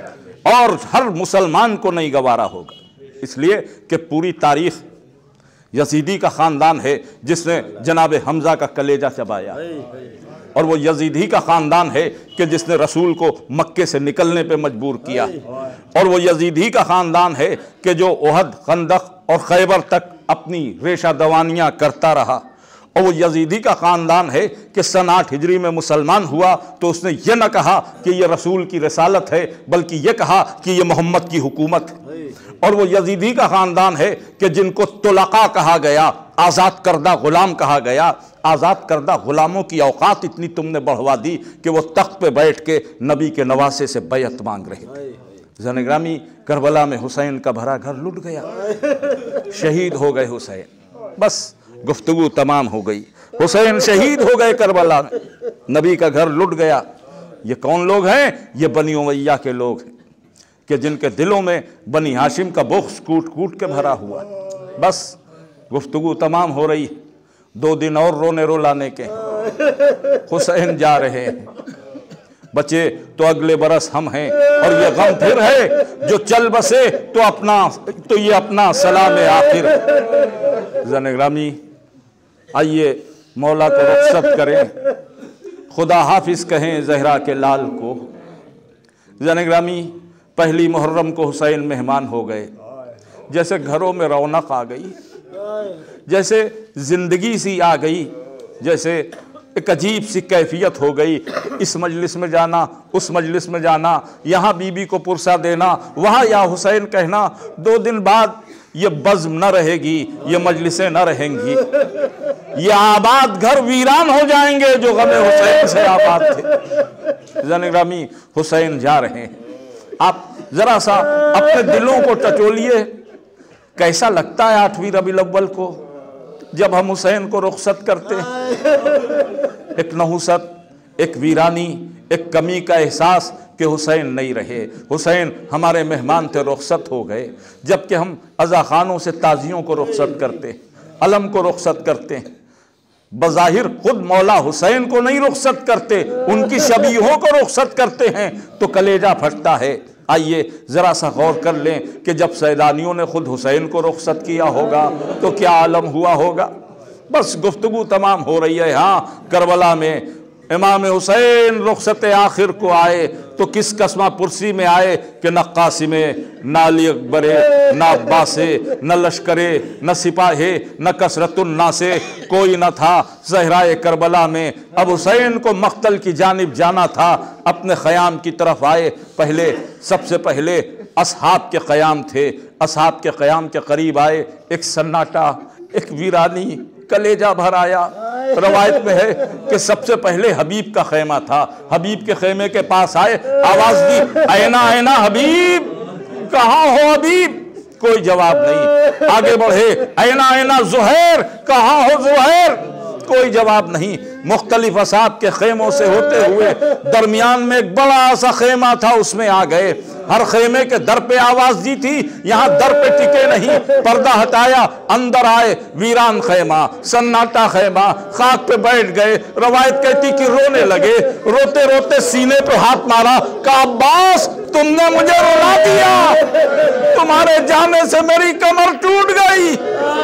और हर मुसलमान को नहीं गवारा होगा, इसलिए कि पूरी तारीख यजीदी का ख़ानदान है जिसने जनाब हमज़ा का कलेजा चबाया, और वो यजीदी का ख़ानदान है कि जिसने रसूल को मक्के से निकलने पे मजबूर किया, और वो यजीदी का ख़ानदान है कि जो ओहद, खंदक और खैबर तक अपनी रेशा दवानियाँ करता रहा, और वो यजीदी का ख़ानदान है कि सन 8 हिजरी में मुसलमान हुआ तो उसने ये न कहा कि ये रसूल की रिसालत है, बल्कि ये कहा कि ये मोहम्मद की हुकूमत है। और वो यजीदी का ख़ानदान है कि जिनको तुलका कहा गया, आज़ाद करदा ग़ुलाम कहा गया। आज़ाद करदा ग़ुलामों की औकात इतनी तुमने बढ़वा दी कि वो तख्त पे बैठ के नबी के नवासे से बैत मांग रहे थे। ज़न-ए-ग्रामी, करबला में हुसैन का भरा घर लुट गया, शहीद हो गए हुसैन। बस गुफ्तगू तमाम हो गई, हुसैन शहीद हो गए करबला में, नबी का घर लुट गया। ये कौन लोग हैं? ये बनी उमैया के लोग हैं कि जिनके दिलों में बनी हाशिम का बुग़्ज़ कूट कूट के भरा हुआ। बस गुफ्तगू तमाम हो रही, 2 दिन और रोने रुलाने के, हुसैन जा रहे हैं, बचे तो अगले बरस हम हैं, और ये गम फिर है जो चल बसे तो ये अपना सलाम आखिर। ज़न-ए-ग्रामी, आइए मौला को रुखसत करें, खुदा हाफिज कहें ज़हरा के लाल को। ज़न-ए-ग्रामी, पहली मुहर्रम को हुसैन मेहमान हो गए, जैसे घरों में रौनक आ गई, जैसे ज़िंदगी सी आ गई, जैसे एक अजीब सी कैफियत हो गई। इस मजलिस में जाना, उस मजलिस में जाना, यहाँ बीबी को पुरसा देना, वहाँ या हुसैन कहना। 2 दिन बाद ये बज़्म न रहेगी, ये मजलिसें न रहेंगी, ये आबाद घर वीरान हो जाएंगे जो गमे हुसैन से आबाद थे। ज़न-ए-ग्रामी, हुसैन जा रहे हैं। आप ज़रा सा अपने दिलों को टटोलिए, कैसा लगता है 8वीं रबीउल अव्वल को जब हम हुसैन को रुखसत करते हैं। एक नहुसत, एक वीरानी, एक कमी का एहसास कि हुसैन नहीं रहे, हुसैन हमारे मेहमान थे, रुखसत हो गए। जबकि हम अज़ा खानों से ताज़ियों को रुखसत करते हैं, अलम को रुखसत करते हैं, बज़ाहिर खुद मौला हुसैन को नहीं रुखसत करते, उनकी शबीहों को रुखसत करते हैं, तो कलेजा फटता है। आइए ज़रा सा गौर कर लें कि जब सैदानियों ने खुद हुसैन को रुखसत किया होगा तो क्या आलम हुआ होगा। बस गुफ्तगू तमाम हो रही है। हाँ, करबला में इमाम हुसैन रुखसत आखिर को आए तो किस कसमा पुरसी में आए कि न कासिमे, न अली अकबरे, न अब्बासे, न लश्करे, न सिपाहे, न कसरतुन्नासे, कोई न था ज़हराए करबला में। अब हुसैन को मख्तल की जानिब जाना था, अपने ख़याम की तरफ आए। पहले, सबसे पहले असहाब के क़याम थे, असहाब के क़याम के करीब आए। एक सन्नाटा, एक वीरानी, कलेजा भर आया। रवायत में है कि सबसे पहले हबीब का खेमा था, हबीब के खेमे के पास आए, आवाज दी, ऐना ऐना हबीब, कहाँ हो हबीब? कोई जवाब नहीं। आगे बढ़े, ऐना ऐना ज़ुहैर, कहाँ हो ज़ुहैर? कोई जवाब नहीं। मुख्तलिफ असहाब के खेमों से होते हुए दरमियान में एक बड़ा सा खेमा था, उसमें आ गए। हर खेमे के दर पे आवाज दी थी, यहाँ दर पे टिके नहीं, पर्दा हटाया, अंदर आए। वीरान खेमा, सन्नाटा खेमा, खाक पे बैठ गए। रवायत कहती कि रोने लगे, रोते रोते सीने पे हाथ मारा, कहा अब्बास तुमने मुझे रुला दिया, तुम्हारे जाने से मेरी कमर टूट गई।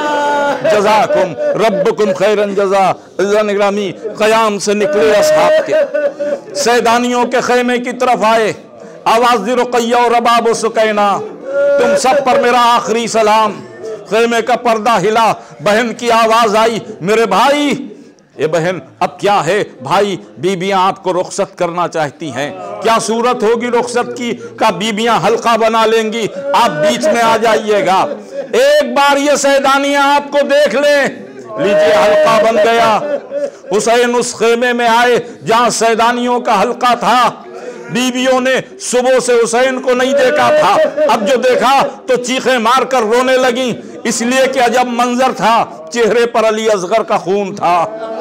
जज़ाकुम रब्बुकुम खैरन जज़ा। ज़न-ए-ग्रामी, क़याम से निकले असहाब के, सैदानियों के खेमे की तरफ आए। आवाज दी, रुक़ैया और रबाब व सुकैना, तुम सब पर मेरा आखिरी सलाम। खेमे का पर्दा हिला, बहन की आवाज आई, मेरे भाई। ये बहन, अब क्या है भाई? बीबियां आपको रुखसत करना चाहती हैं। क्या सूरत होगी रुखसत की? का बीबियां हल्का बना लेंगी, आप बीच में आ जाइएगा। एक बार ये सैदानियां आपको देख लें। लीजिए, हल्का बन गया। हुसैन उस खेमे में आए जहां सैदानियों का हल्का था। बीबियों ने सुबह से हुसैन को नहीं देखा था, अब जो देखा तो चीखें मारकर रोने लगी, इसलिए कि अजब मंजर था। चेहरे पर अली असगर का खून था,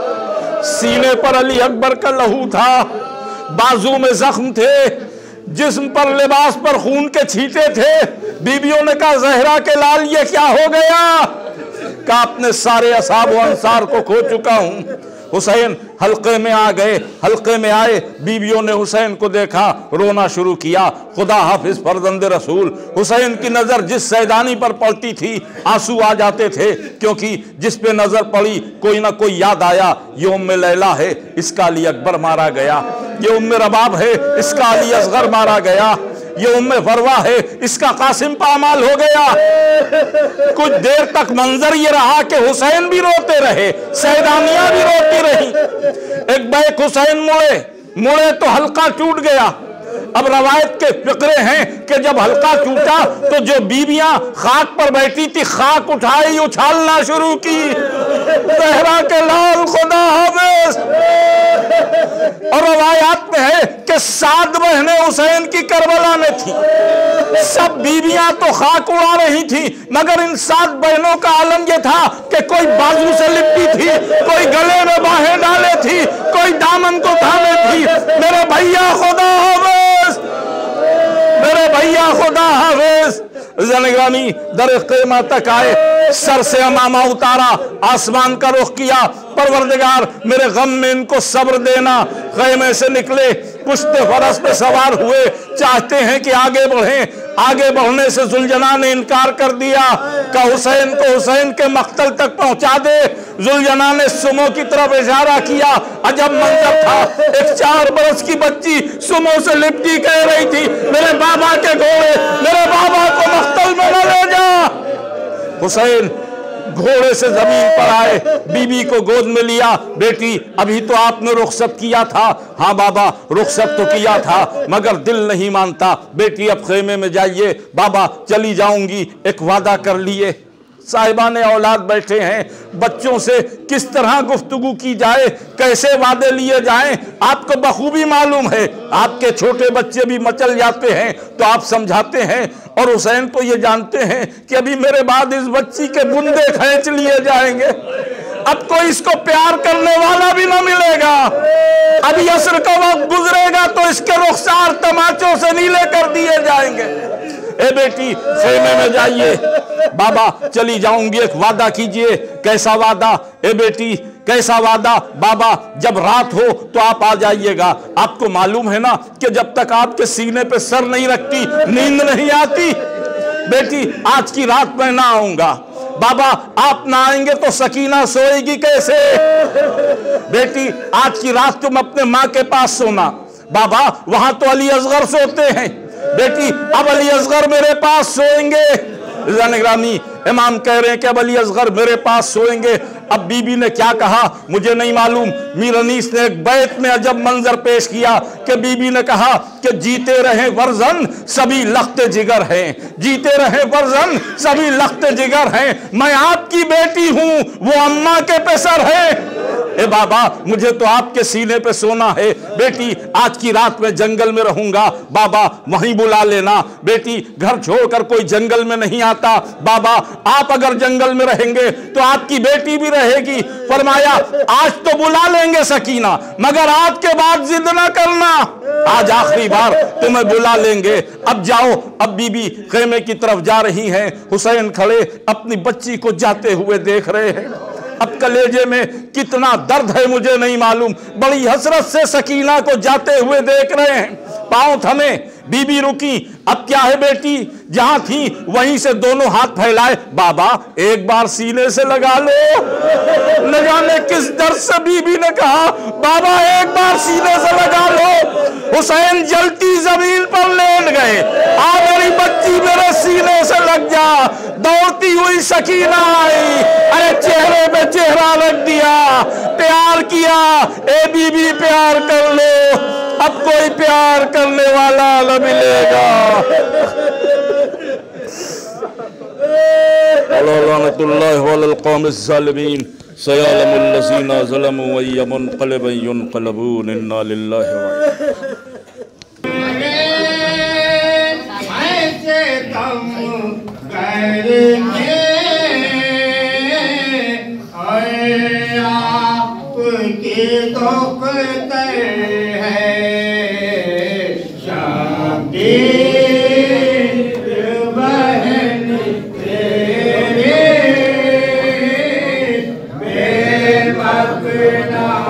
सीने पर अली अकबर का लहू था, बाजू में जख्म थे, जिस्म पर, लिबास पर खून के छींटे थे। बीबियों ने कहा, ज़हरा के लाल ये क्या हो गया? कहा, अपने सारे असहाब व अंसार को खो चुका हूं, हुसैन हल्के में आ गए। हल्के में आए, बीवियों ने हुसैन को देखा, रोना शुरू किया। खुदा हाफिज फरजंद रसूल। हुसैन की नज़र जिस सैदानी पर पड़ती थी आंसू आ जाते थे, क्योंकि जिस पे नज़र पड़ी कोई ना कोई याद आया। ये उम्मे लैला है, इसका अली अकबर मारा गया। ये उम्मे रबाब है, इसका अली असगर मारा गया। ये उम्मे फरवा है, इसका कासिम पामाल हो गया। कुछ देर तक मंजर ये रहा कि हुसैन भी रोते रहे, सैदानियां भी रोती रही। एक बैक हुसैन मुड़े तो हल्का टूट गया। अब रवायत के फिक्रे हैं कि जब हल्का टूटा तो जो बीबियां खाक पर बैठी थी खाक उठाई, उछालना शुरू की, सहरा के लाल खुदा हाफिज। और रवायात में है कि 7 बहनें हुसैन की करबला में थी। सब बीबियां तो खाक उड़ा रही थी, मगर इन 7 बहनों का आलम यह था कि कोई बाजू से लिपटी थी, कोई गले में बाहें डाले थी, कोई दामन को थामे थी। मेरे भैया खुदा हाफिज, मेरे भैया खुदा हाफिज। ज़नग्रामी दर क़यामत तक आए, सर से अमामा उतारा, आसमान का रुख किया, परवरदिगार मेरे गम में इनको सब्र देना। ख़ैमे से निकले, पुश्ते फरस पे सवार हुए, चाहते हैं कि आगे बढ़ें। आगे बढ़ने से जुलजना ने इनकार कर दिया कि हुसैन को हुसैन के मक्तल तक पहुंचा दे। जुलजना ने सुमो की तरफ इशारा किया। अजब मंजर था, एक 4 बरस की बच्ची सुमो से लिपटी कह रही थी, मेरे बाबा के घोड़े, मेरे बाबा को मक्तल में न ले जा। हुसैन घोड़े से जमीन पर आए, बीबी को गोद में लिया। बेटी अभी तो आपने रुखसत किया था। हाँ बाबा रुखसत तो किया था, मगर दिल नहीं मानता। बेटी अब खेमे में जाइए। बाबा चली जाऊंगी, एक वादा कर लिए। साहिबान औलाद बैठे हैं, बच्चों से किस तरह गुफ्तगू की जाए, कैसे वादे लिए जाएं, आपको बखूबी मालूम है। आपके छोटे बच्चे भी मचल जाते हैं तो आप समझाते हैं, और हुसैन तो ये जानते हैं कि अभी मेरे बाद इस बच्ची के बुंदे खींच लिए जाएंगे। अब कोई इसको प्यार करने वाला भी ना मिलेगा। अभी असर का वक्त गुजरेगा तो इसके रुखसार तमाचों से नीले कर दिए जाएंगे। ए बेटी खेमे में जाइए। बाबा चली जाऊंगी, एक वादा कीजिए। कैसा वादा? ए बेटी कैसा वादा? बाबा जब रात हो तो आप आ जाइएगा। आपको मालूम है ना कि जब तक आपके सीने पे सर नहीं रखती नींद नहीं आती। बेटी आज की रात मैं ना आऊंगा। बाबा आप ना आएंगे तो सकीना सोएगी कैसे? बेटी आज की रात तुम अपने माँ के पास सोना। बाबा वहां तो अली असगर सोते हैं। बेटी अब अली असगर मेरे पास सोएंगे। निगरानी इमाम कह रहे हैं कि अब अली असगर मेरे पास सोएंगे। अब बीबी ने क्या कहा मुझे नहीं मालूम। मीर अनीस ने एक बैत में अजब मंजर पेश किया कि बीबी ने कहा कि जीते रहे वर्जन सभी लख्ते जिगर हैं, जीते रहे वर्जन सभी लख्ते जिगर हैं। मैं आपकी बेटी हूं, वो अम्मा के पेसर है। ए बाबा मुझे तो आपके सीने पे सोना है। बेटी आज की रात में जंगल में रहूंगा। बाबा वहीं बुला लेना। बेटी घर छोड़कर कोई जंगल में नहीं आता। बाबा आप अगर जंगल में रहेंगे तो आपकी बेटी भी रहेगी। फरमाया आज तो बुला लेंगे सकीना, मगर आज के बाद जिद ना करना। आज आखिरी बार तुम्हें बुला लेंगे। अब जाओ। अब बीबी खेमे की तरफ जा रही हैं। हुसैन खड़े अपनी बच्ची को जाते हुए देख रहे हैं। अब कलेजे में कितना दर्द है मुझे नहीं मालूम। बड़ी हसरत से सकीना को जाते हुए देख रहे हैं। पांव थमे, बीबी रुकी। अब क्या है बेटी? जहां थी वहीं से दोनों हाथ फैलाए। बाबा एक बार सीने से लगा लो। न जाने किस दर्द से बीबी ने कहा बाबा एक बार सीने से लगा लो। हुसैन जलती जमीन पर लेट गए। आ मेरी बच्ची मेरे सीने से लग जा। दौड़ती हुई सकीना आई। अरे चेहरे पे चेहरा रख दिया, प्यार किया। ए बीबी प्यार कर लो, अब कोई प्यार करने वाला न मिलेगा। लानतुल्लाहि वल कौमिज़ ज़ालिमीन सयअलमुल लज़ीना ज़लमू व यमुनक़लिबु युनक़लिबून इन्ना लिल्लाहि व बहन तेरे बेवफा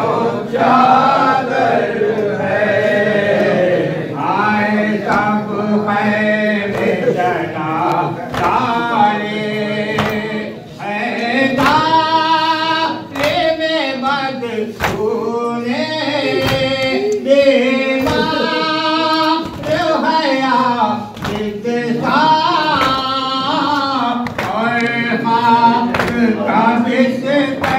काबे से